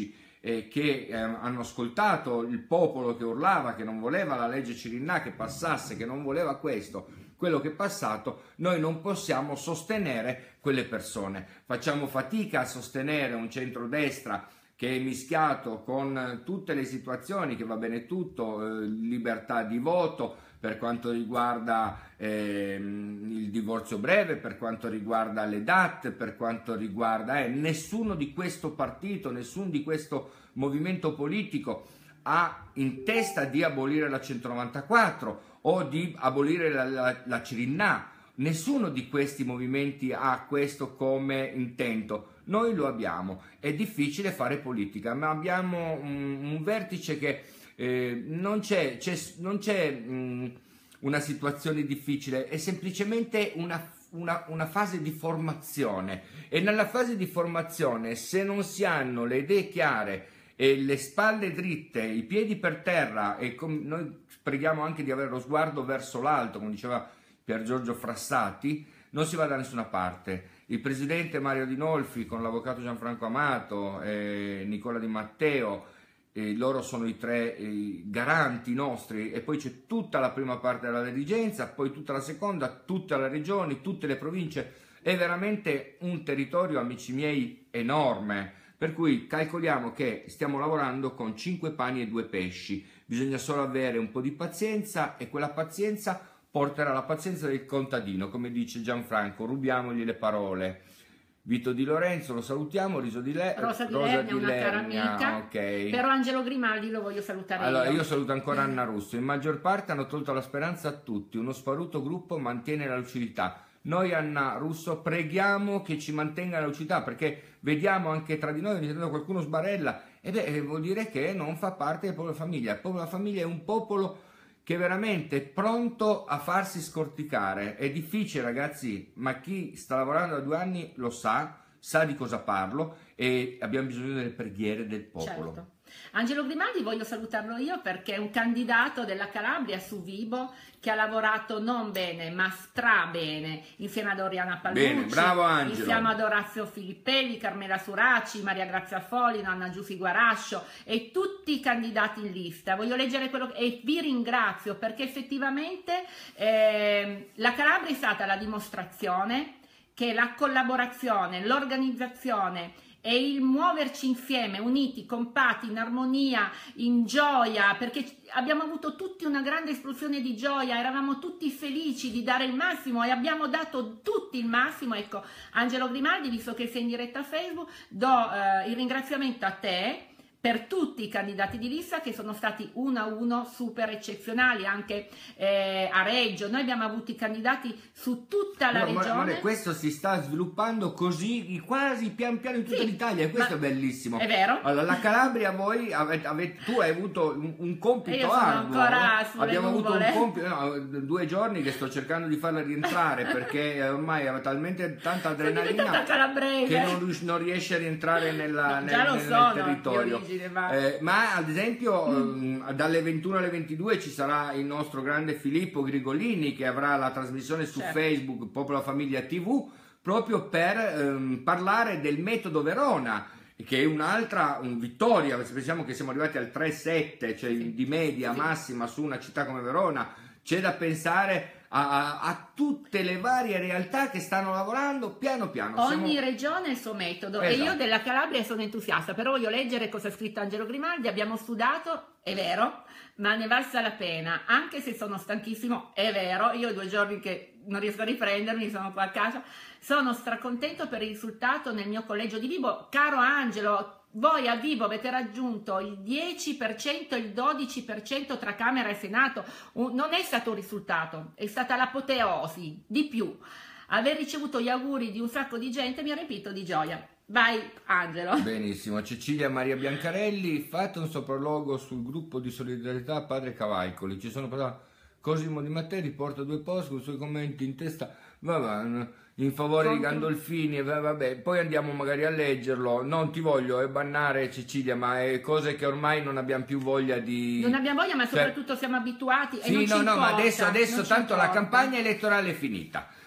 eh, che eh, hanno ascoltato il popolo che urlava, che non voleva la legge Cirinnà che passasse, che non voleva questo, quello che è passato, noi non possiamo sostenere quelle persone. Facciamo fatica a sostenere un centrodestra che è mischiato con tutte le situazioni, che va bene tutto, eh, libertà di voto per quanto riguarda eh, il divorzio breve, per quanto riguarda le D A T, per quanto riguarda eh, nessuno di questo partito, nessuno di questo movimento politico ha in testa di abolire la centonovantaquattro o di abolire la, la, la Cirinnà. Nessuno di questi movimenti ha questo come intento. Noi lo abbiamo. È difficile fare politica, ma abbiamo un, un vertice che eh, non c'è, c'è, non c'è mh, una situazione difficile, è semplicemente una, una, una fase di formazione. E nella fase di formazione, se non si hanno le idee chiare e le spalle dritte, i piedi per terra, e com- noi preghiamo anche di avere lo sguardo verso l'alto, come diceva Pier Giorgio Frassati, non si va da nessuna parte. Il presidente Mario Di Nolfi con l'avvocato Gianfranco Amato e Nicola Di Matteo, eh, loro sono i tre eh, garanti nostri, e poi c'è tutta la prima parte della dirigenza, poi tutta la seconda, tutte le regioni, tutte le province. È veramente un territorio, amici miei, enorme, per cui calcoliamo che stiamo lavorando con cinque pani e due pesci. Bisogna solo avere un po' di pazienza, e quella pazienza porterà la pazienza del contadino, come dice Gianfranco, rubiamogli le parole. Vito Di Lorenzo, lo salutiamo, Riso di Le- Rosa di Rosa Lernia, di una cara Lernia, amica, ok. però Angelo Grimaldi lo voglio salutare Allora, io. io saluto ancora Anna Russo. In maggior parte hanno tolto la speranza a tutti, uno sparuto gruppo mantiene la lucidità. Noi, Anna Russo, preghiamo che ci mantenga la lucidità, perché vediamo anche tra di noi, ogni tanto qualcuno sbarella, e beh, vuol dire che non fa parte del popolo della famiglia. Il popolo della famiglia è un popolo che è veramente pronto a farsi scorticare. È difficile, ragazzi, ma chi sta lavorando da due anni lo sa, sa di cosa parlo, e abbiamo bisogno delle preghiere del popolo. Certo. Angelo Grimaldi voglio salutarlo io, perché è un candidato della Calabria su Vibo che ha lavorato non bene ma stra bene insieme ad Oriana Palmucci, Bene, bravo Angelo. insieme ad Orazio Filippelli, Carmela Suraci, Maria Grazia Folino, Anna Giussi Guarascio e tutti i candidati in lista. Voglio leggere quello che... e vi ringrazio, perché effettivamente eh, la Calabria è stata la dimostrazione che la collaborazione, l'organizzazione e il muoverci insieme, uniti, compatti, in armonia, in gioia, perché abbiamo avuto tutti una grande esplosione di gioia, eravamo tutti felici di dare il massimo e abbiamo dato tutti il massimo. Ecco, Angelo Grimaldi, visto che sei in diretta a Facebook, do eh, il ringraziamento a te per tutti i candidati di lista che sono stati uno a uno super eccezionali, anche eh, a Reggio. Noi abbiamo avuto i candidati su tutta la No, regione. ma, ma questo si sta sviluppando così quasi pian piano in tutta Sì, l'Italia, e questo è bellissimo. È vero? Allora, la Calabria, voi avete, avete, tu hai avuto un, un compito E io sono arduo. ancora sulle Abbiamo avuto nuvole. un compito, no, due giorni che sto cercando di farla rientrare perché ormai aveva talmente tanta Sono diventata adrenalina calabrese. che non, rius- non riesce a rientrare nella, No, nel, già lo nel- sono, nel territorio. di origine, ma- Eh, ma ad esempio mm. dalle ventuno alle ventidue ci sarà il nostro grande Filippo Grigolini, che avrà la trasmissione su Certo. Facebook Popolo Famiglia tivù, proprio per ehm, parlare del metodo Verona, che è un'altra un vittoria. Se pensiamo che siamo arrivati al tre virgola sette, cioè Sì. di media Sì. massima su una città come Verona, c'è da pensare a, a, a tutte le varie realtà che stanno lavorando piano piano. Ogni Siamo... regione ha il suo metodo, e Esatto. io della Calabria sono entusiasta, però voglio leggere cosa ha scritto Angelo Grimaldi. Abbiamo sudato, è vero, ma ne valsa la pena, anche se sono stanchissimo, è vero. Io ho due giorni che non riesco a riprendermi, sono qua a casa. Sono stracontento per il risultato nel mio collegio di Vibo. Caro Angelo, voi a Vibo avete raggiunto il dieci per cento e il dodici per cento tra Camera e Senato. Un- non è stato un risultato, è stata l'apoteosi. Di più, aver ricevuto gli auguri di un sacco di gente mi ha riempito di gioia. Vai Angelo. Benissimo. Cecilia Maria Biancarelli, fate un sopralluogo sul gruppo di solidarietà Padre Cavaicoli. Ci sono però Cosimo Di Mattei, riporta due post con i suoi commenti in testa, vabbè, in favore di Gandolfini, e vabbè, poi andiamo magari a leggerlo. Non ti voglio eh, bannare, Cecilia, ma è cose che ormai non abbiamo più voglia di... Non abbiamo voglia, ma Cioè- soprattutto siamo abituati. E Sì, non no, ci no, ma importa, adesso, adesso non ci tanto la importa. campagna elettorale è finita.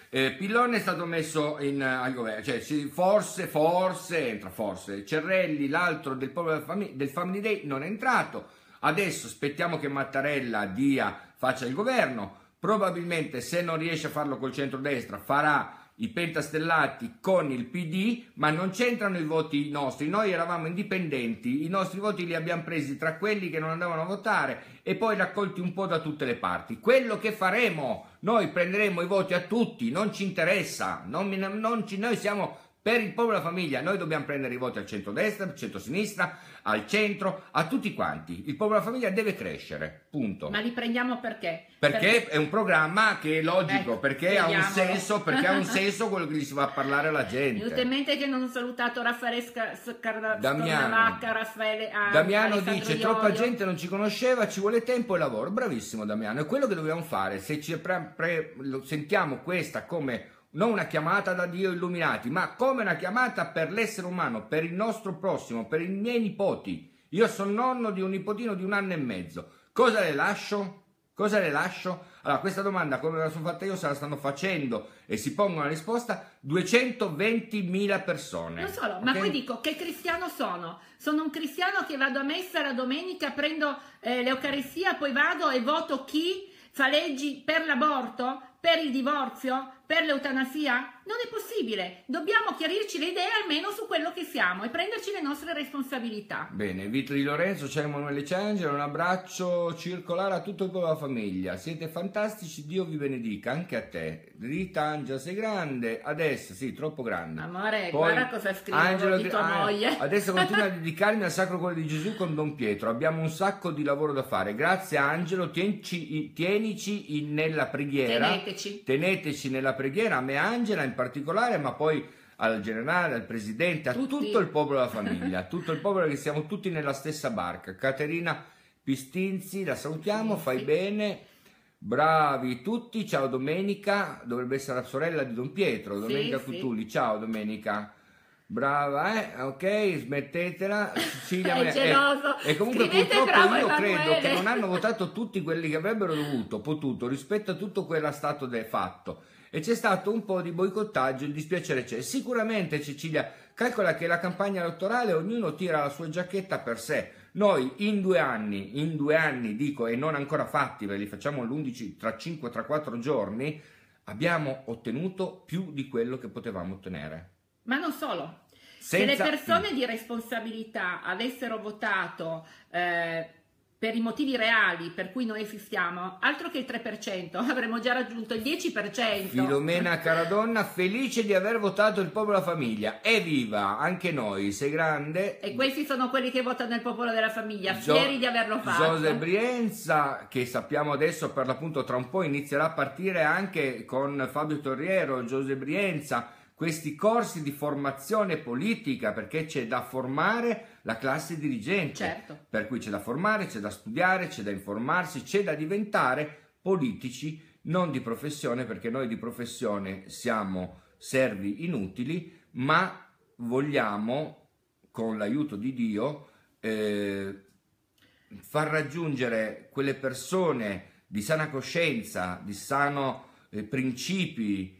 Eh, Pillon è stato messo in, uh, al governo, cioè sì, forse, forse entra, forse. Cerrelli, l'altro del popolo del Family, del Family Day, non è entrato. Adesso aspettiamo che Mattarella dia, faccia il governo. Probabilmente, se non riesce a farlo col centrodestra, farà i pentastellati con il P D, ma non c'entrano i voti nostri. Noi eravamo indipendenti, i nostri voti li abbiamo presi tra quelli che non andavano a votare e poi raccolti un po' da tutte le parti. Quello che faremo, noi prenderemo i voti a tutti, non ci interessa, non, non ci, noi siamo per il popolo e la famiglia, noi dobbiamo prendere i voti al centrodestra, al centrosinistra, al centro, a tutti quanti. Il popolo e la famiglia deve crescere, punto. Ma li prendiamo perché? Perché, perché... è un programma che è logico, ecco, perché ha un vediamolo. senso, perché ha un senso quello che gli si va a parlare alla gente. Mi in mente che non ho salutato Raffaele Scarnavacca, Damiano, Raffaele ah, Damiano Alessandro dice: Iorio. troppa gente non ci conosceva, ci vuole tempo e lavoro. Bravissimo Damiano, è quello che dobbiamo fare. Se ci pre, pre, lo sentiamo questa come non una chiamata da Dio illuminati, ma come una chiamata per l'essere umano, per il nostro prossimo, per i miei nipoti. Io sono nonno di un nipotino di un anno e mezzo. Cosa le lascio? Cosa le lascio? Allora, questa domanda, come me la sono fatta io, se la stanno facendo e si pongono la risposta duecentoventimila persone. Non solo, okay? ma poi dico, che cristiano sono? Sono un cristiano che vado a messa la domenica, prendo eh, l'Eucaristia, poi vado e voto chi fa leggi per l'aborto, per il divorzio, per l'eutanasia? Non è possibile. Dobbiamo chiarirci le idee almeno su quello che siamo e prenderci le nostre responsabilità. Bene, Vito Di Lorenzo, c'è Emanuele Ciangelo, un abbraccio circolare a tutto il popolo della famiglia. Siete fantastici, Dio vi benedica, anche a te. Rita Angela, sei grande, adesso, sì, troppo grande. Amore, Poi, guarda cosa scrivo Angelo, di tua ah, moglie. Adesso continuo a dedicarmi al Sacro Cuore di Gesù con Don Pietro. Abbiamo un sacco di lavoro da fare. Grazie Angelo, tienici, tienici in, nella preghiera. Teneteci. Teneteci nella preghiera, a me Angela in particolare, ma poi al generale, al presidente, a Tutti. tutto il popolo della famiglia, a tutto il popolo, che siamo tutti nella stessa barca. Caterina Pistinzi, la salutiamo, Sì, fai sì. bene, bravi tutti, ciao Domenica, dovrebbe essere la sorella di Don Pietro, Domenica sì. Cutulli, ciao Domenica. Brava, eh? Ok, smettetela. Sicilia È me- geloso. E comunque Scrivete purtroppo bravo, io Emanuele. credo che non hanno votato tutti quelli che avrebbero dovuto, potuto, rispetto a tutto quello che era stato de- fatto. E c'è stato un po' di boicottaggio, il dispiacere c'è. Sicuramente Cecilia, calcola che la campagna elettorale ognuno tira la sua giacchetta per sé. Noi in due anni, in due anni dico, e non ancora fatti, perché li facciamo l'undici, tra cinque, tra quattro giorni, abbiamo ottenuto più di quello che potevamo ottenere. Ma non solo. Senza- Se le persone di responsabilità avessero votato eh, per i motivi reali per cui noi esistiamo, altro che il tre per cento, avremmo già raggiunto il dieci per cento. Filomena Caradonna, felice di aver votato il popolo della famiglia. Evviva, anche noi, sei grande. E questi sono quelli che votano il popolo della famiglia, Gio- fieri di averlo fatto. Giuseppe Brienza, che sappiamo adesso per l'appunto tra un po' inizierà a partire anche con Fabio Torriero, Giuseppe Brienza, questi corsi di formazione politica, perché c'è da formare la classe dirigente, Certo. per cui c'è da formare, c'è da studiare, c'è da informarsi, c'è da diventare politici non di professione, perché noi di professione siamo servi inutili, ma vogliamo, con l'aiuto di Dio, eh, far raggiungere quelle persone di sana coscienza, di sano eh, principi,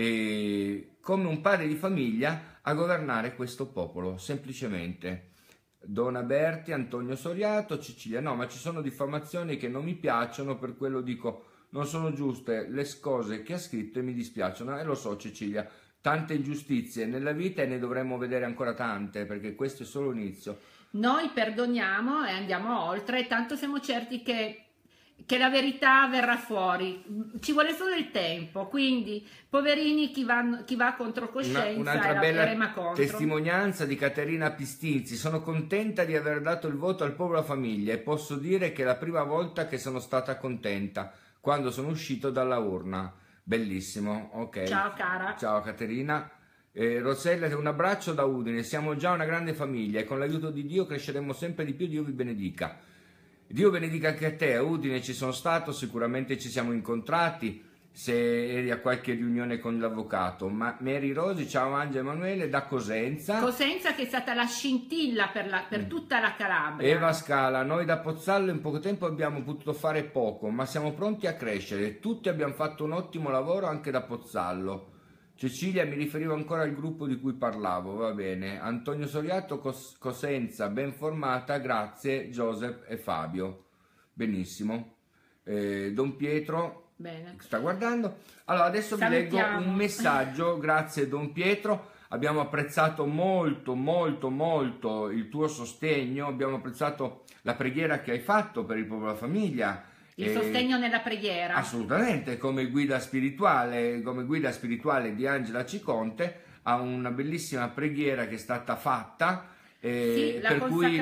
eh, come un padre di famiglia a governare questo popolo, semplicemente. Dona Berti, Antonio Soriato, Cecilia, no, ma ci sono diffamazioni che non mi piacciono, per quello dico, non sono giuste le cose che ha scritto e mi dispiacciono, e lo so Cecilia, tante ingiustizie nella vita e ne dovremmo vedere ancora tante, perché questo è solo l'inizio. Noi perdoniamo e andiamo oltre, tanto siamo certi che, che la verità verrà fuori. Ci vuole solo il tempo, quindi poverini chi va, chi va contro Una, coscienza un'altra e la bella rema contro. testimonianza di Caterina Pistinzi. Sono contenta di aver dato il voto al popolo della famiglia e posso dire che è la prima volta che sono stata contenta quando sono uscito dalla urna. Bellissimo, ok. Ciao cara. Ciao Caterina. Eh, Rossella, un abbraccio da Udine, siamo già una grande famiglia e con l'aiuto di Dio cresceremo sempre di più, Dio vi benedica. Dio benedica anche a te, a Udine ci sono stato, sicuramente ci siamo incontrati, se eri a qualche riunione con l'avvocato, ma Mary Rosi, ciao Angelo Emanuele, da Cosenza. Cosenza che è stata la scintilla per, la, per tutta la Calabria. Eva Scala, noi da Pozzallo in poco tempo abbiamo potuto fare poco, ma siamo pronti a crescere, tutti abbiamo fatto un ottimo lavoro anche da Pozzallo. Cecilia, mi riferivo ancora al gruppo di cui parlavo, va bene. Antonio Soriato, Cos- Cosenza, ben formata, grazie Joseph e Fabio. Benissimo. Eh, Don Pietro... Bene. Sta guardando. Allora adesso Salutiamo. vi leggo un messaggio. Grazie Don Pietro, abbiamo apprezzato molto molto molto il tuo sostegno, abbiamo apprezzato la preghiera che hai fatto per il popolo della famiglia, il eh, sostegno nella preghiera. Assolutamente, come guida spirituale, come guida spirituale di Angela Ciconte, ha una bellissima preghiera che è stata fatta. Eh, sì, la per cui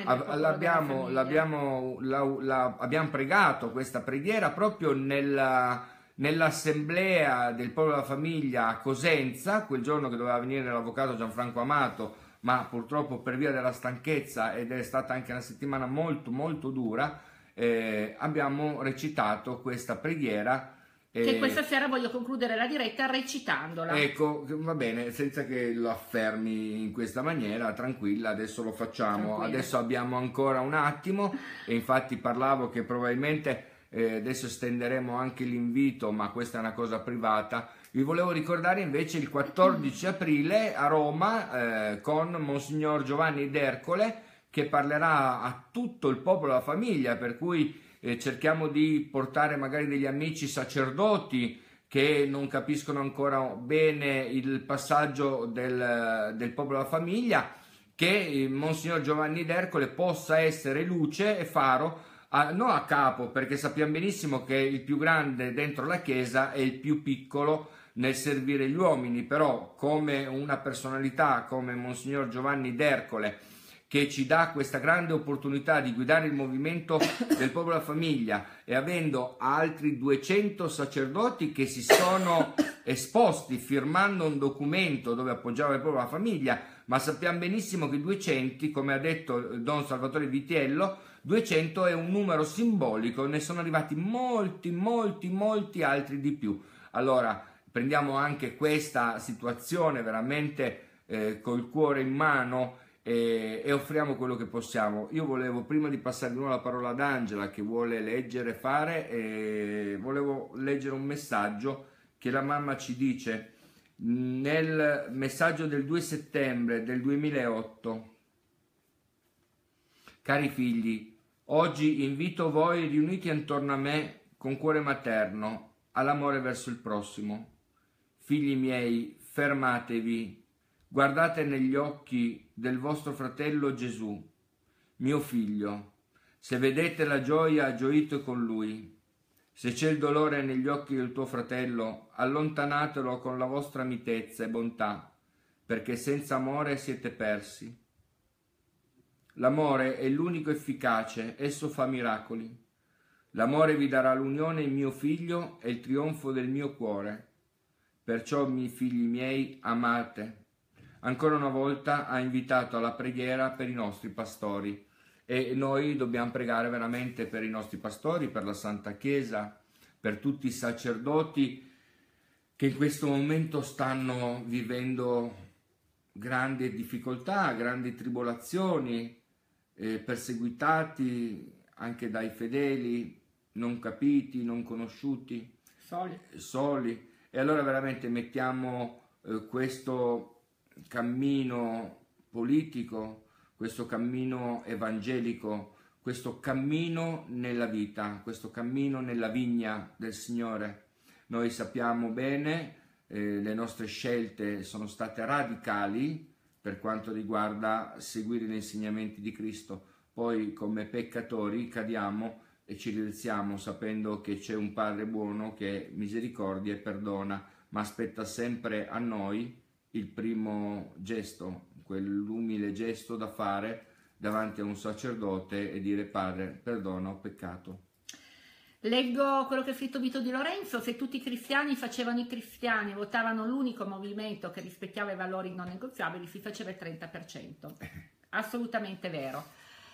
l'abbiamo, l'abbiamo, la, la, abbiamo pregato questa preghiera proprio nella, nell'assemblea del popolo della famiglia a Cosenza, quel giorno che doveva venire l'avvocato Gianfranco Amato, ma purtroppo per via della stanchezza, ed è stata anche una settimana molto molto dura, eh, abbiamo recitato questa preghiera. Che questa sera voglio concludere la diretta recitandola. Ecco, va bene, senza che lo affermi in questa maniera, tranquilla, adesso lo facciamo. Tranquilla. Adesso abbiamo ancora un attimo, e infatti parlavo che probabilmente eh, adesso estenderemo anche l'invito, ma questa è una cosa privata. Vi volevo ricordare invece il quattordici aprile a Roma eh, con Monsignor Giovanni D'Ercole, che parlerà a tutto il popolo della famiglia, per cui Eh, cerchiamo di portare magari degli amici sacerdoti che non capiscono ancora bene il passaggio del, del popolo della famiglia, che Monsignor Giovanni D'Ercole possa essere luce e faro, a, non a capo, perché sappiamo benissimo che il più grande dentro la Chiesa è il più piccolo nel servire gli uomini, però come una personalità come Monsignor Giovanni D'Ercole, che ci dà questa grande opportunità di guidare il movimento del popolo della famiglia, e avendo altri duecento sacerdoti che si sono esposti firmando un documento dove appoggiava il popolo della famiglia, ma sappiamo benissimo che duecento, come ha detto Don Salvatore Vitiello, duecento è un numero simbolico, ne sono arrivati molti, molti, molti altri di più. Allora prendiamo anche questa situazione veramente eh, col cuore in mano, E, e offriamo quello che possiamo. Io volevo, prima di passare di nuovo la parola ad Angela che vuole leggere e fare, e volevo leggere un messaggio che la mamma ci dice nel messaggio del due settembre del duemilaotto. Cari figli, oggi invito voi riuniti intorno a me con cuore materno all'amore verso il prossimo. Figli miei, fermatevi, guardate negli occhi del vostro fratello Gesù, mio figlio. Se vedete la gioia, gioite con lui. Se c'è il dolore negli occhi del tuo fratello, allontanatelo con la vostra mitezza e bontà, perché senza amore siete persi. L'amore è l'unico efficace, esso fa miracoli. L'amore vi darà l'unione in mio figlio e il trionfo del mio cuore. Perciò, miei figli miei, amate. Ancora una volta ha invitato alla preghiera per i nostri pastori, e noi dobbiamo pregare veramente per i nostri pastori, per la Santa Chiesa, per tutti i sacerdoti che in questo momento stanno vivendo grandi difficoltà, grandi tribolazioni, eh, perseguitati anche dai fedeli, non capiti, non conosciuti, soli. soli. E allora veramente mettiamo eh, questo cammino politico, questo cammino evangelico, questo cammino nella vita, questo cammino nella vigna del Signore. Noi sappiamo bene, eh, le nostre scelte sono state radicali per quanto riguarda seguire gli insegnamenti di Cristo. Poi come peccatori cadiamo e ci rialziamo sapendo che c'è un Padre buono che misericordia e perdona, ma aspetta sempre a noi il primo gesto, quell'umile gesto da fare davanti a un sacerdote e dire: Padre, perdona, ho peccato. Leggo quello che ha scritto Vito Di Lorenzo: se tutti i cristiani facevano i cristiani, votavano l'unico movimento che rispecchiava i valori non negoziabili, si faceva il trenta per cento. Assolutamente vero.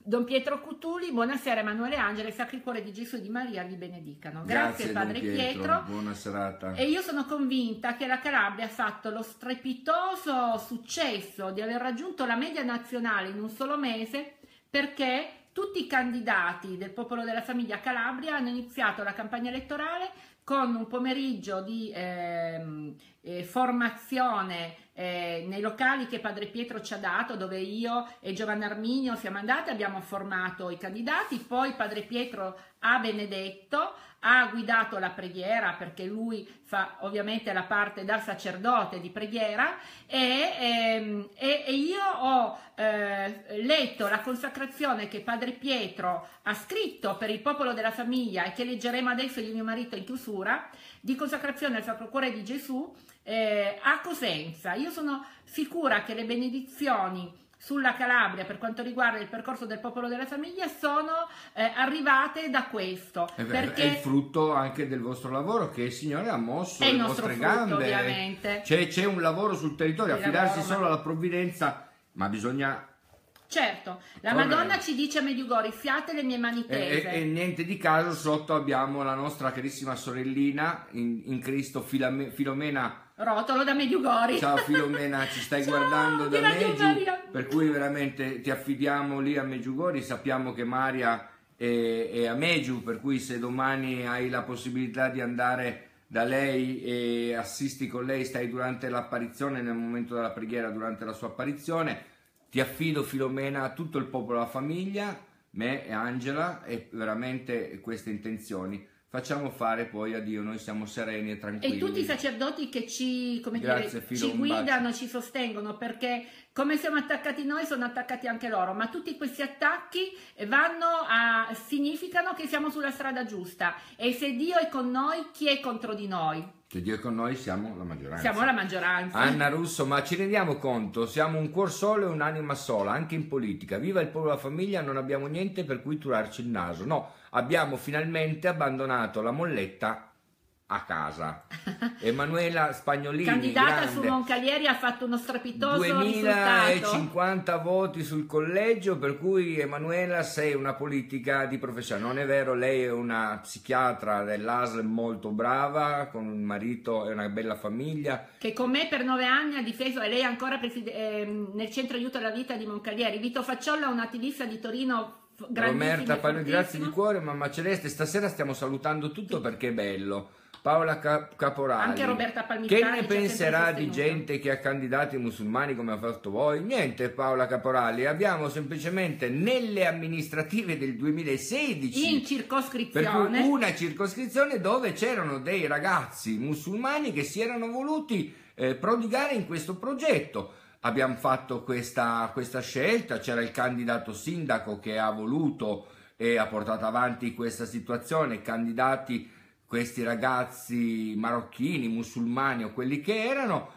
Don Pietro Cutuli, buonasera Emanuele Angela, il Sacro Cuore di Gesù e di Maria vi benedicano. Grazie, Grazie Padre Pietro, Pietro. Buona serata. E io sono convinta che la Calabria ha fatto lo strepitoso successo di aver raggiunto la media nazionale in un solo mese, perché tutti i candidati del Popolo della Famiglia Calabria hanno iniziato la campagna elettorale con un pomeriggio di ehm, eh, formazione eh, nei locali che Padre Pietro ci ha dato, dove io e Giovanna Arminio siamo andate, abbiamo formato i candidati, poi Padre Pietro ha benedetto, ha guidato la preghiera, perché lui fa ovviamente la parte da sacerdote di preghiera, e, ehm, e, e io ho eh, letto la consacrazione che Padre Pietro ha scritto per il Popolo della Famiglia e che leggeremo adesso io e mio marito in chiusura, di consacrazione al Sacro Cuore di Gesù eh, a Cosenza. Io sono sicura che le benedizioni sulla Calabria per quanto riguarda il percorso del Popolo della Famiglia sono eh, arrivate da questo, è, perché è il frutto anche del vostro lavoro che il Signore ha mosso è le il nostro vostre frutto, gambe, ovviamente c'è, c'è un lavoro sul territorio, il affidarsi lavoro, solo ma... alla provvidenza, ma bisogna... Certo, la Corre. Madonna ci dice a Medjugorje, fiate le mie mani tese. E, e, e niente di caso, sotto abbiamo la nostra carissima sorellina in, in Cristo, Filame, Filomena Rotolo da Medjugorje. Ciao Filomena, ci stai Ciao, guardando da Meggiu, Maria. Per cui veramente ti affidiamo lì a Medjugorje, sappiamo che Maria è, è a Meggiu, per cui se domani hai la possibilità di andare da lei e assisti con lei, stai durante l'apparizione, nel momento della preghiera, durante la sua apparizione, ti affido Filomena a tutto il popolo, la famiglia, me e Angela, e veramente queste intenzioni facciamo fare poi a Dio, noi siamo sereni e tranquilli. E tutti i sacerdoti che ci, come Grazie, dire, Filo, ci guidano, ci sostengono, perché come siamo attaccati noi sono attaccati anche loro, ma tutti questi attacchi vanno a, significano che siamo sulla strada giusta, e se Dio è con noi, chi è contro di noi? Se Dio è con noi siamo la maggioranza. Siamo la maggioranza. Anna Russo, ma ci rendiamo conto? Siamo un cuor solo e un'anima sola, anche in politica. Viva il popolo e la famiglia, non abbiamo niente per cui turarci il naso. No, abbiamo finalmente abbandonato la molletta a casa. Emanuela Spagnolini, candidata grande, su Moncalieri, ha fatto uno strepitoso duemilacinquanta risultato. voti sul collegio, per cui Emanuela sei una politica di professione. Non è vero, lei è una psichiatra dell'A S L molto brava, con un marito e una bella famiglia, che con me per nove anni ha difeso, e lei è ancora eh, nel centro aiuto alla vita di Moncalieri. Vito Facciolla, un attivista di Torino, Romerta, grazie di cuore. Mamma Celeste, stasera stiamo salutando tutto perché è bello. Paola Caporali, anche Roberta Palmizzani, che ne penserà di gente che ha candidati musulmani come ha fatto voi? Niente, Paola Caporali, abbiamo semplicemente nelle amministrative del duemilasedici in circoscrizione, per cui una circoscrizione dove c'erano dei ragazzi musulmani che si erano voluti eh, prodigare in questo progetto. Abbiamo fatto questa, questa scelta, c'era il candidato sindaco che ha voluto e ha portato avanti questa situazione, candidati questi ragazzi marocchini, musulmani o quelli che erano,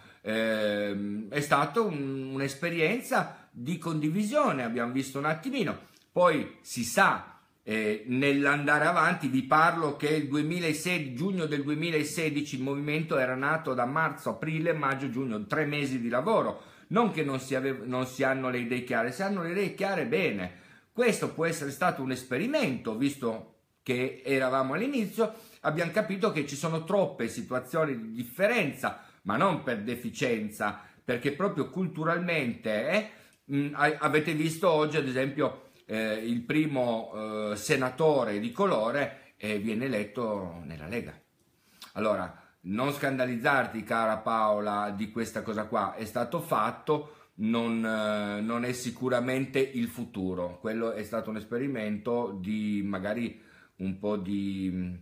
ehm, è stata un, un'esperienza di condivisione, abbiamo visto un attimino, poi si sa, eh, nell'andare avanti, vi parlo che il duemilasedici, giugno del duemilasedici il movimento era nato da marzo, aprile, maggio, giugno, tre mesi di lavoro, non che non si, ave- non si hanno le idee chiare, se hanno le idee chiare bene, questo può essere stato un esperimento, visto che eravamo all'inizio, abbiamo capito che ci sono troppe situazioni di differenza, ma non per deficienza, perché proprio culturalmente eh, mh, avete visto oggi ad esempio eh, il primo eh, senatore di colore eh, viene eletto nella Lega. Allora, non scandalizzarti, cara Paola, di questa cosa qua, è stato fatto, non, eh, non è sicuramente il futuro, quello è stato un esperimento di magari un po' di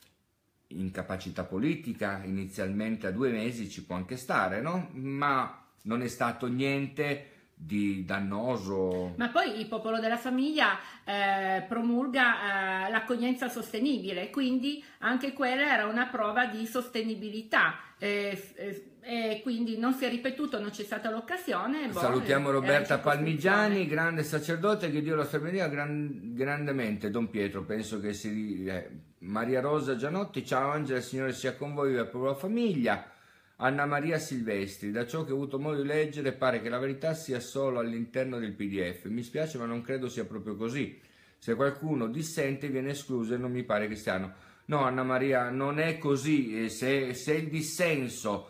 incapacità politica, inizialmente a due mesi ci può anche stare, no? Ma non è stato niente di dannoso. Ma poi il Popolo della Famiglia eh, promulga eh, l'accoglienza sostenibile, quindi anche quella era una prova di sostenibilità, eh, eh, e quindi non si è ripetuto, non c'è stata l'occasione. Boh, salutiamo Roberta Palmigiani, grande sacerdote, che Dio la benedica gran, grandemente. Don Pietro, penso che si... Eh, Maria Rosa Gianotti, ciao Angela, il Signore sia con voi, la propria famiglia. Anna Maria Silvestri, da ciò che ho avuto modo di leggere pare che la verità sia solo all'interno del P D F. Mi spiace ma non credo sia proprio così. Se qualcuno dissente viene escluso e non mi pare che stiano. No Anna Maria, non è così. Se, se il dissenso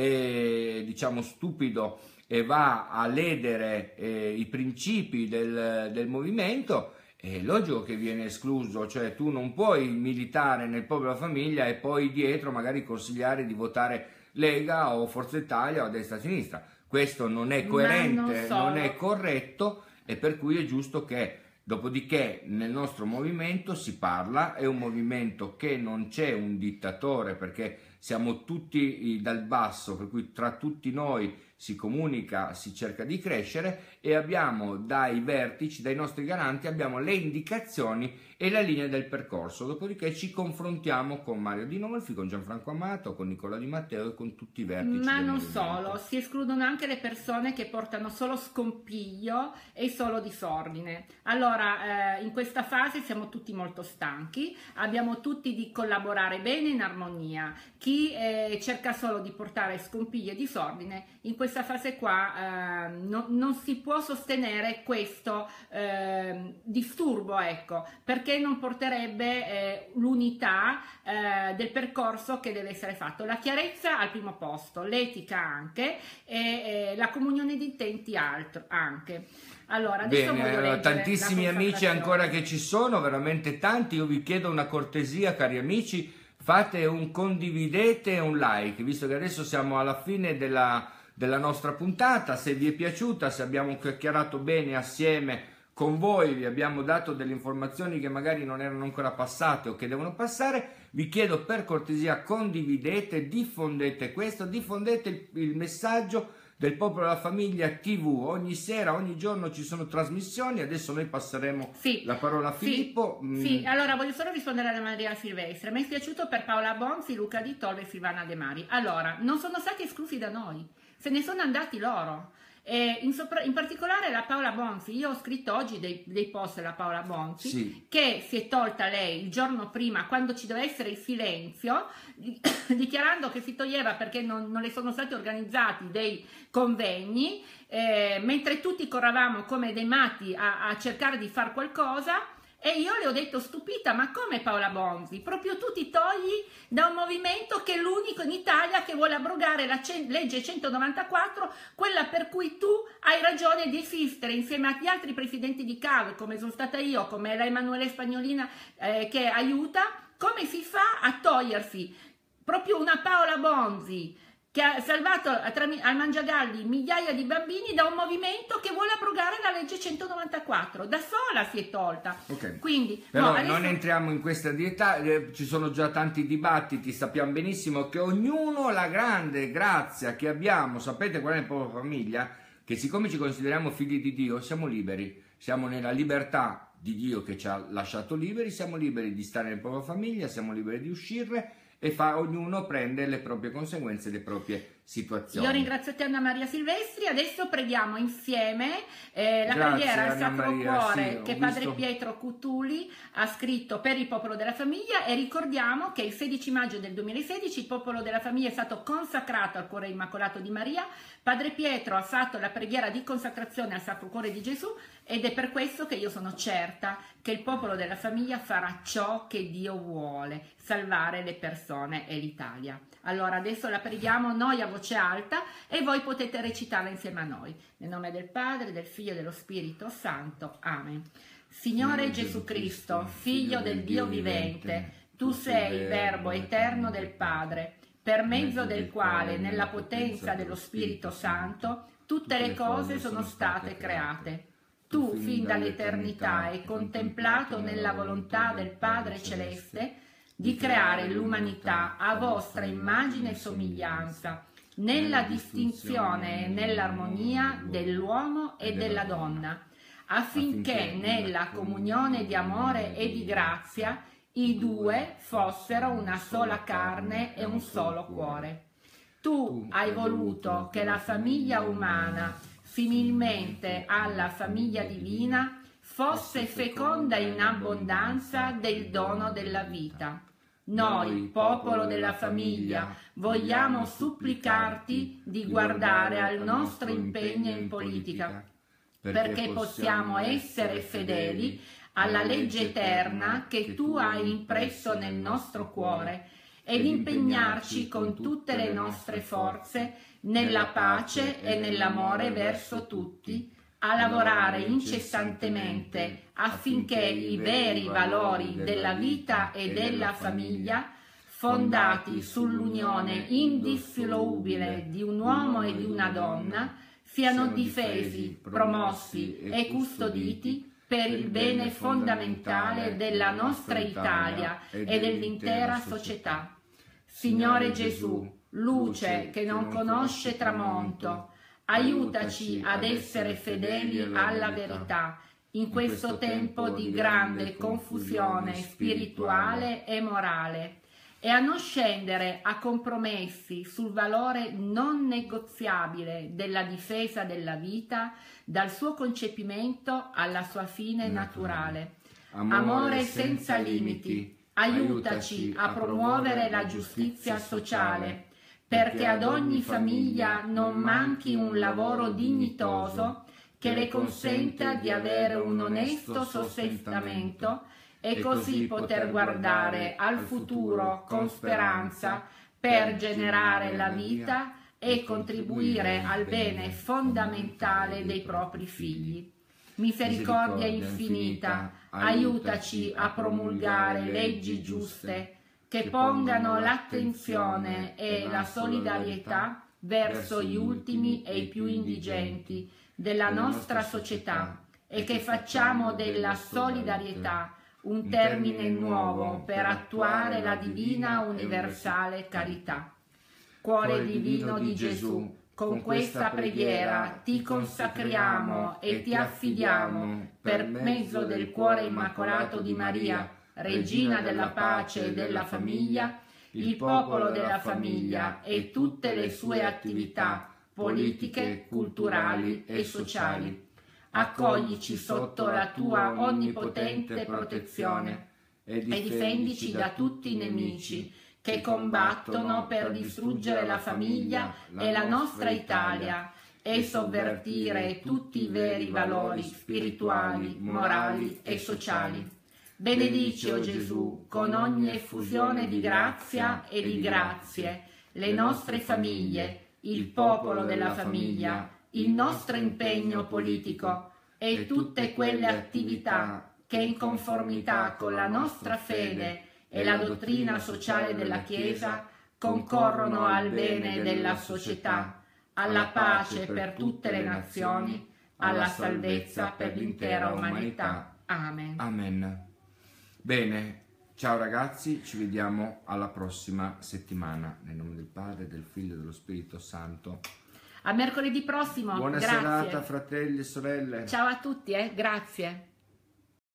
è diciamo stupido e va a ledere eh, i principi del, del movimento, è logico che viene escluso, cioè tu non puoi militare nel Popolo della Famiglia e poi dietro magari consigliare di votare Lega o Forza Italia o destra-sinistra. Questo non è coerente, non, non è corretto e per cui è giusto che, dopodiché nel nostro movimento si parla, è un movimento che non c'è un dittatore perché siamo tutti dal basso, per cui tra tutti noi si comunica, si cerca di crescere e abbiamo dai vertici, dai nostri garanti, abbiamo le indicazioni e la linea del percorso, dopodiché ci confrontiamo con Mario Di Nolfi, con Gianfranco Amato, con Nicola Di Matteo e con tutti i vertici. Ma non movimento. solo, si escludono anche le persone che portano solo scompiglio e solo disordine. Allora, eh, in questa fase siamo tutti molto stanchi, abbiamo tutti di collaborare bene in armonia. Chi eh, cerca solo di portare scompiglio e disordine, in questa fase qua eh, no, non si può sostenere questo eh, disturbo, ecco, perché non porterebbe eh, l'unità eh, del percorso che deve essere fatto. La chiarezza al primo posto, l'etica anche e eh, la comunione di intenti altro anche. Allora, adesso bene, voglio leggere tantissimi amici ancora che ci sono, veramente tanti. Io vi chiedo una cortesia, cari amici, fate un condividete e un like, visto che adesso siamo alla fine della, della nostra puntata. Se vi è piaciuta, se abbiamo chiacchierato bene assieme con voi, vi abbiamo dato delle informazioni che magari non erano ancora passate o che devono passare, vi chiedo per cortesia condividete, diffondete questo, diffondete il, il messaggio del Popolo della Famiglia tivù. Ogni sera, ogni giorno ci sono trasmissioni. Adesso noi passeremo sì, la parola a Filippo. Sì, mm. sì, allora voglio solo rispondere alla Maria Silvestre. Mi è piaciuto per Paola Bonzi, Luca Di Tollo e Silvana De Mari. Allora, non sono stati esclusi da noi, se ne sono andati loro. E in, sopra, in particolare la Paola Bonzi, io ho scritto oggi dei, dei post alla Paola Bonzi, sì, che si è tolta lei il giorno prima, quando ci doveva essere il silenzio, dichiarando che si toglieva perché non, non le sono stati organizzati dei convegni, eh, mentre tutti corravamo come dei matti a, a cercare di fare qualcosa. E io le ho detto stupita, ma come Paola Bonzi? Proprio tu ti togli da un movimento che è l'unico in Italia che vuole abrogare la legge centonovantaquattro, quella per cui tu hai ragione di esistere insieme agli altri presidenti di C A V, come sono stata io, come la Emanuele Spagnolina eh, che aiuta. Come si fa a togliersi proprio una Paola Bonzi che ha salvato al Mangiagalli migliaia di bambini da un movimento che vuole abrogare la legge centonovantaquattro, da sola si è tolta. Okay. Quindi, però no, adesso... non entriamo in questa dieta, eh, ci sono già tanti dibattiti, sappiamo benissimo che ognuno la grande grazia che abbiamo, sapete qual è il Popolo Famiglia? Che siccome ci consideriamo figli di Dio, siamo liberi, siamo nella libertà di Dio che ci ha lasciato liberi, siamo liberi di stare nel Popolo Famiglia, siamo liberi di uscirne, e fa, ognuno prende le proprie conseguenze, le proprie situazioni. Io ringrazio te Anna Maria Silvestri, adesso preghiamo insieme eh, la Grazie, preghiera al Anna Sacro Maria, Cuore sì, che ho Padre visto... Pietro Cutuli ha scritto per il Popolo della Famiglia, e ricordiamo che il sedici maggio del duemilasedici il Popolo della Famiglia è stato consacrato al Cuore Immacolato di Maria. Padre Pietro ha fatto la preghiera di consacrazione al Sacro Cuore di Gesù, ed è per questo che io sono certa che il Popolo della Famiglia farà ciò che Dio vuole, salvare le persone e l'Italia. Allora adesso la preghiamo noi a voce alta e voi potete recitarla insieme a noi. Nel nome del Padre, del Figlio e dello Spirito Santo. Amen. Signore Gesù Cristo, Figlio del Dio vivente, tu sei il Verbo eterno del Padre, per mezzo del quale, nella potenza dello Spirito Santo, tutte le cose sono state create. Tu, fin dall'eternità, hai contemplato nella volontà del Padre Celeste di creare l'umanità a vostra immagine e somiglianza, nella distinzione e nell'armonia dell'uomo e della donna, affinché nella comunione di amore e di grazia i due fossero una sola carne e un solo cuore. Tu hai voluto che la famiglia umana, similmente alla famiglia divina, fosse feconda in abbondanza del dono della vita. Noi, popolo della famiglia, vogliamo supplicarti di guardare al nostro impegno in politica, perché possiamo essere fedeli alla legge eterna che tu hai impresso nel nostro cuore ed impegnarci con tutte le nostre forze nella pace e nell'amore verso tutti, a lavorare incessantemente affinché i veri valori della vita e della famiglia, fondati sull'unione indissolubile di un uomo e di una donna, siano difesi, promossi e custoditi per il bene fondamentale della nostra Italia e dell'intera società. Signore Gesù, luce che non conosce tramonto, aiutaci ad essere fedeli alla verità in questo tempo di grande confusione spirituale e morale e a non scendere a compromessi sul valore non negoziabile della difesa della vita dal suo concepimento alla sua fine naturale. Amore senza limiti, aiutaci a promuovere la giustizia sociale, perché ad ogni famiglia non manchi un lavoro dignitoso che le consenta di avere un onesto sostentamento e così poter guardare al futuro con speranza per generare la vita e contribuire al bene fondamentale dei propri figli. Misericordia infinita, aiutaci a promulgare leggi giuste che pongano l'attenzione e la solidarietà verso gli ultimi e i più indigenti della nostra società e che facciamo della solidarietà un termine nuovo per attuare la divina universale carità. Cuore divino di Gesù, con questa preghiera ti consacriamo e ti affidiamo per mezzo del cuore immacolato di Maria, Regina della pace e della famiglia, il popolo della famiglia e tutte le sue attività politiche, culturali e sociali. Accoglici sotto la tua onnipotente protezione e difendici da tutti i nemici che combattono per distruggere la famiglia e la nostra Italia e sovvertire tutti i veri valori spirituali, morali e sociali. Benedici, o Gesù, con ogni effusione di grazia e di grazie, le nostre famiglie, il popolo della famiglia, il nostro impegno politico e tutte quelle attività che in conformità con la nostra fede e la dottrina sociale della Chiesa concorrono al bene della società, alla pace per tutte le nazioni, alla salvezza per l'intera umanità. Amen. Amen. Bene, ciao ragazzi, ci vediamo alla prossima settimana. Nel nome del Padre, del Figlio e dello Spirito Santo. A mercoledì prossimo. Buona Grazie. serata, fratelli e sorelle. Ciao a tutti, eh? Grazie.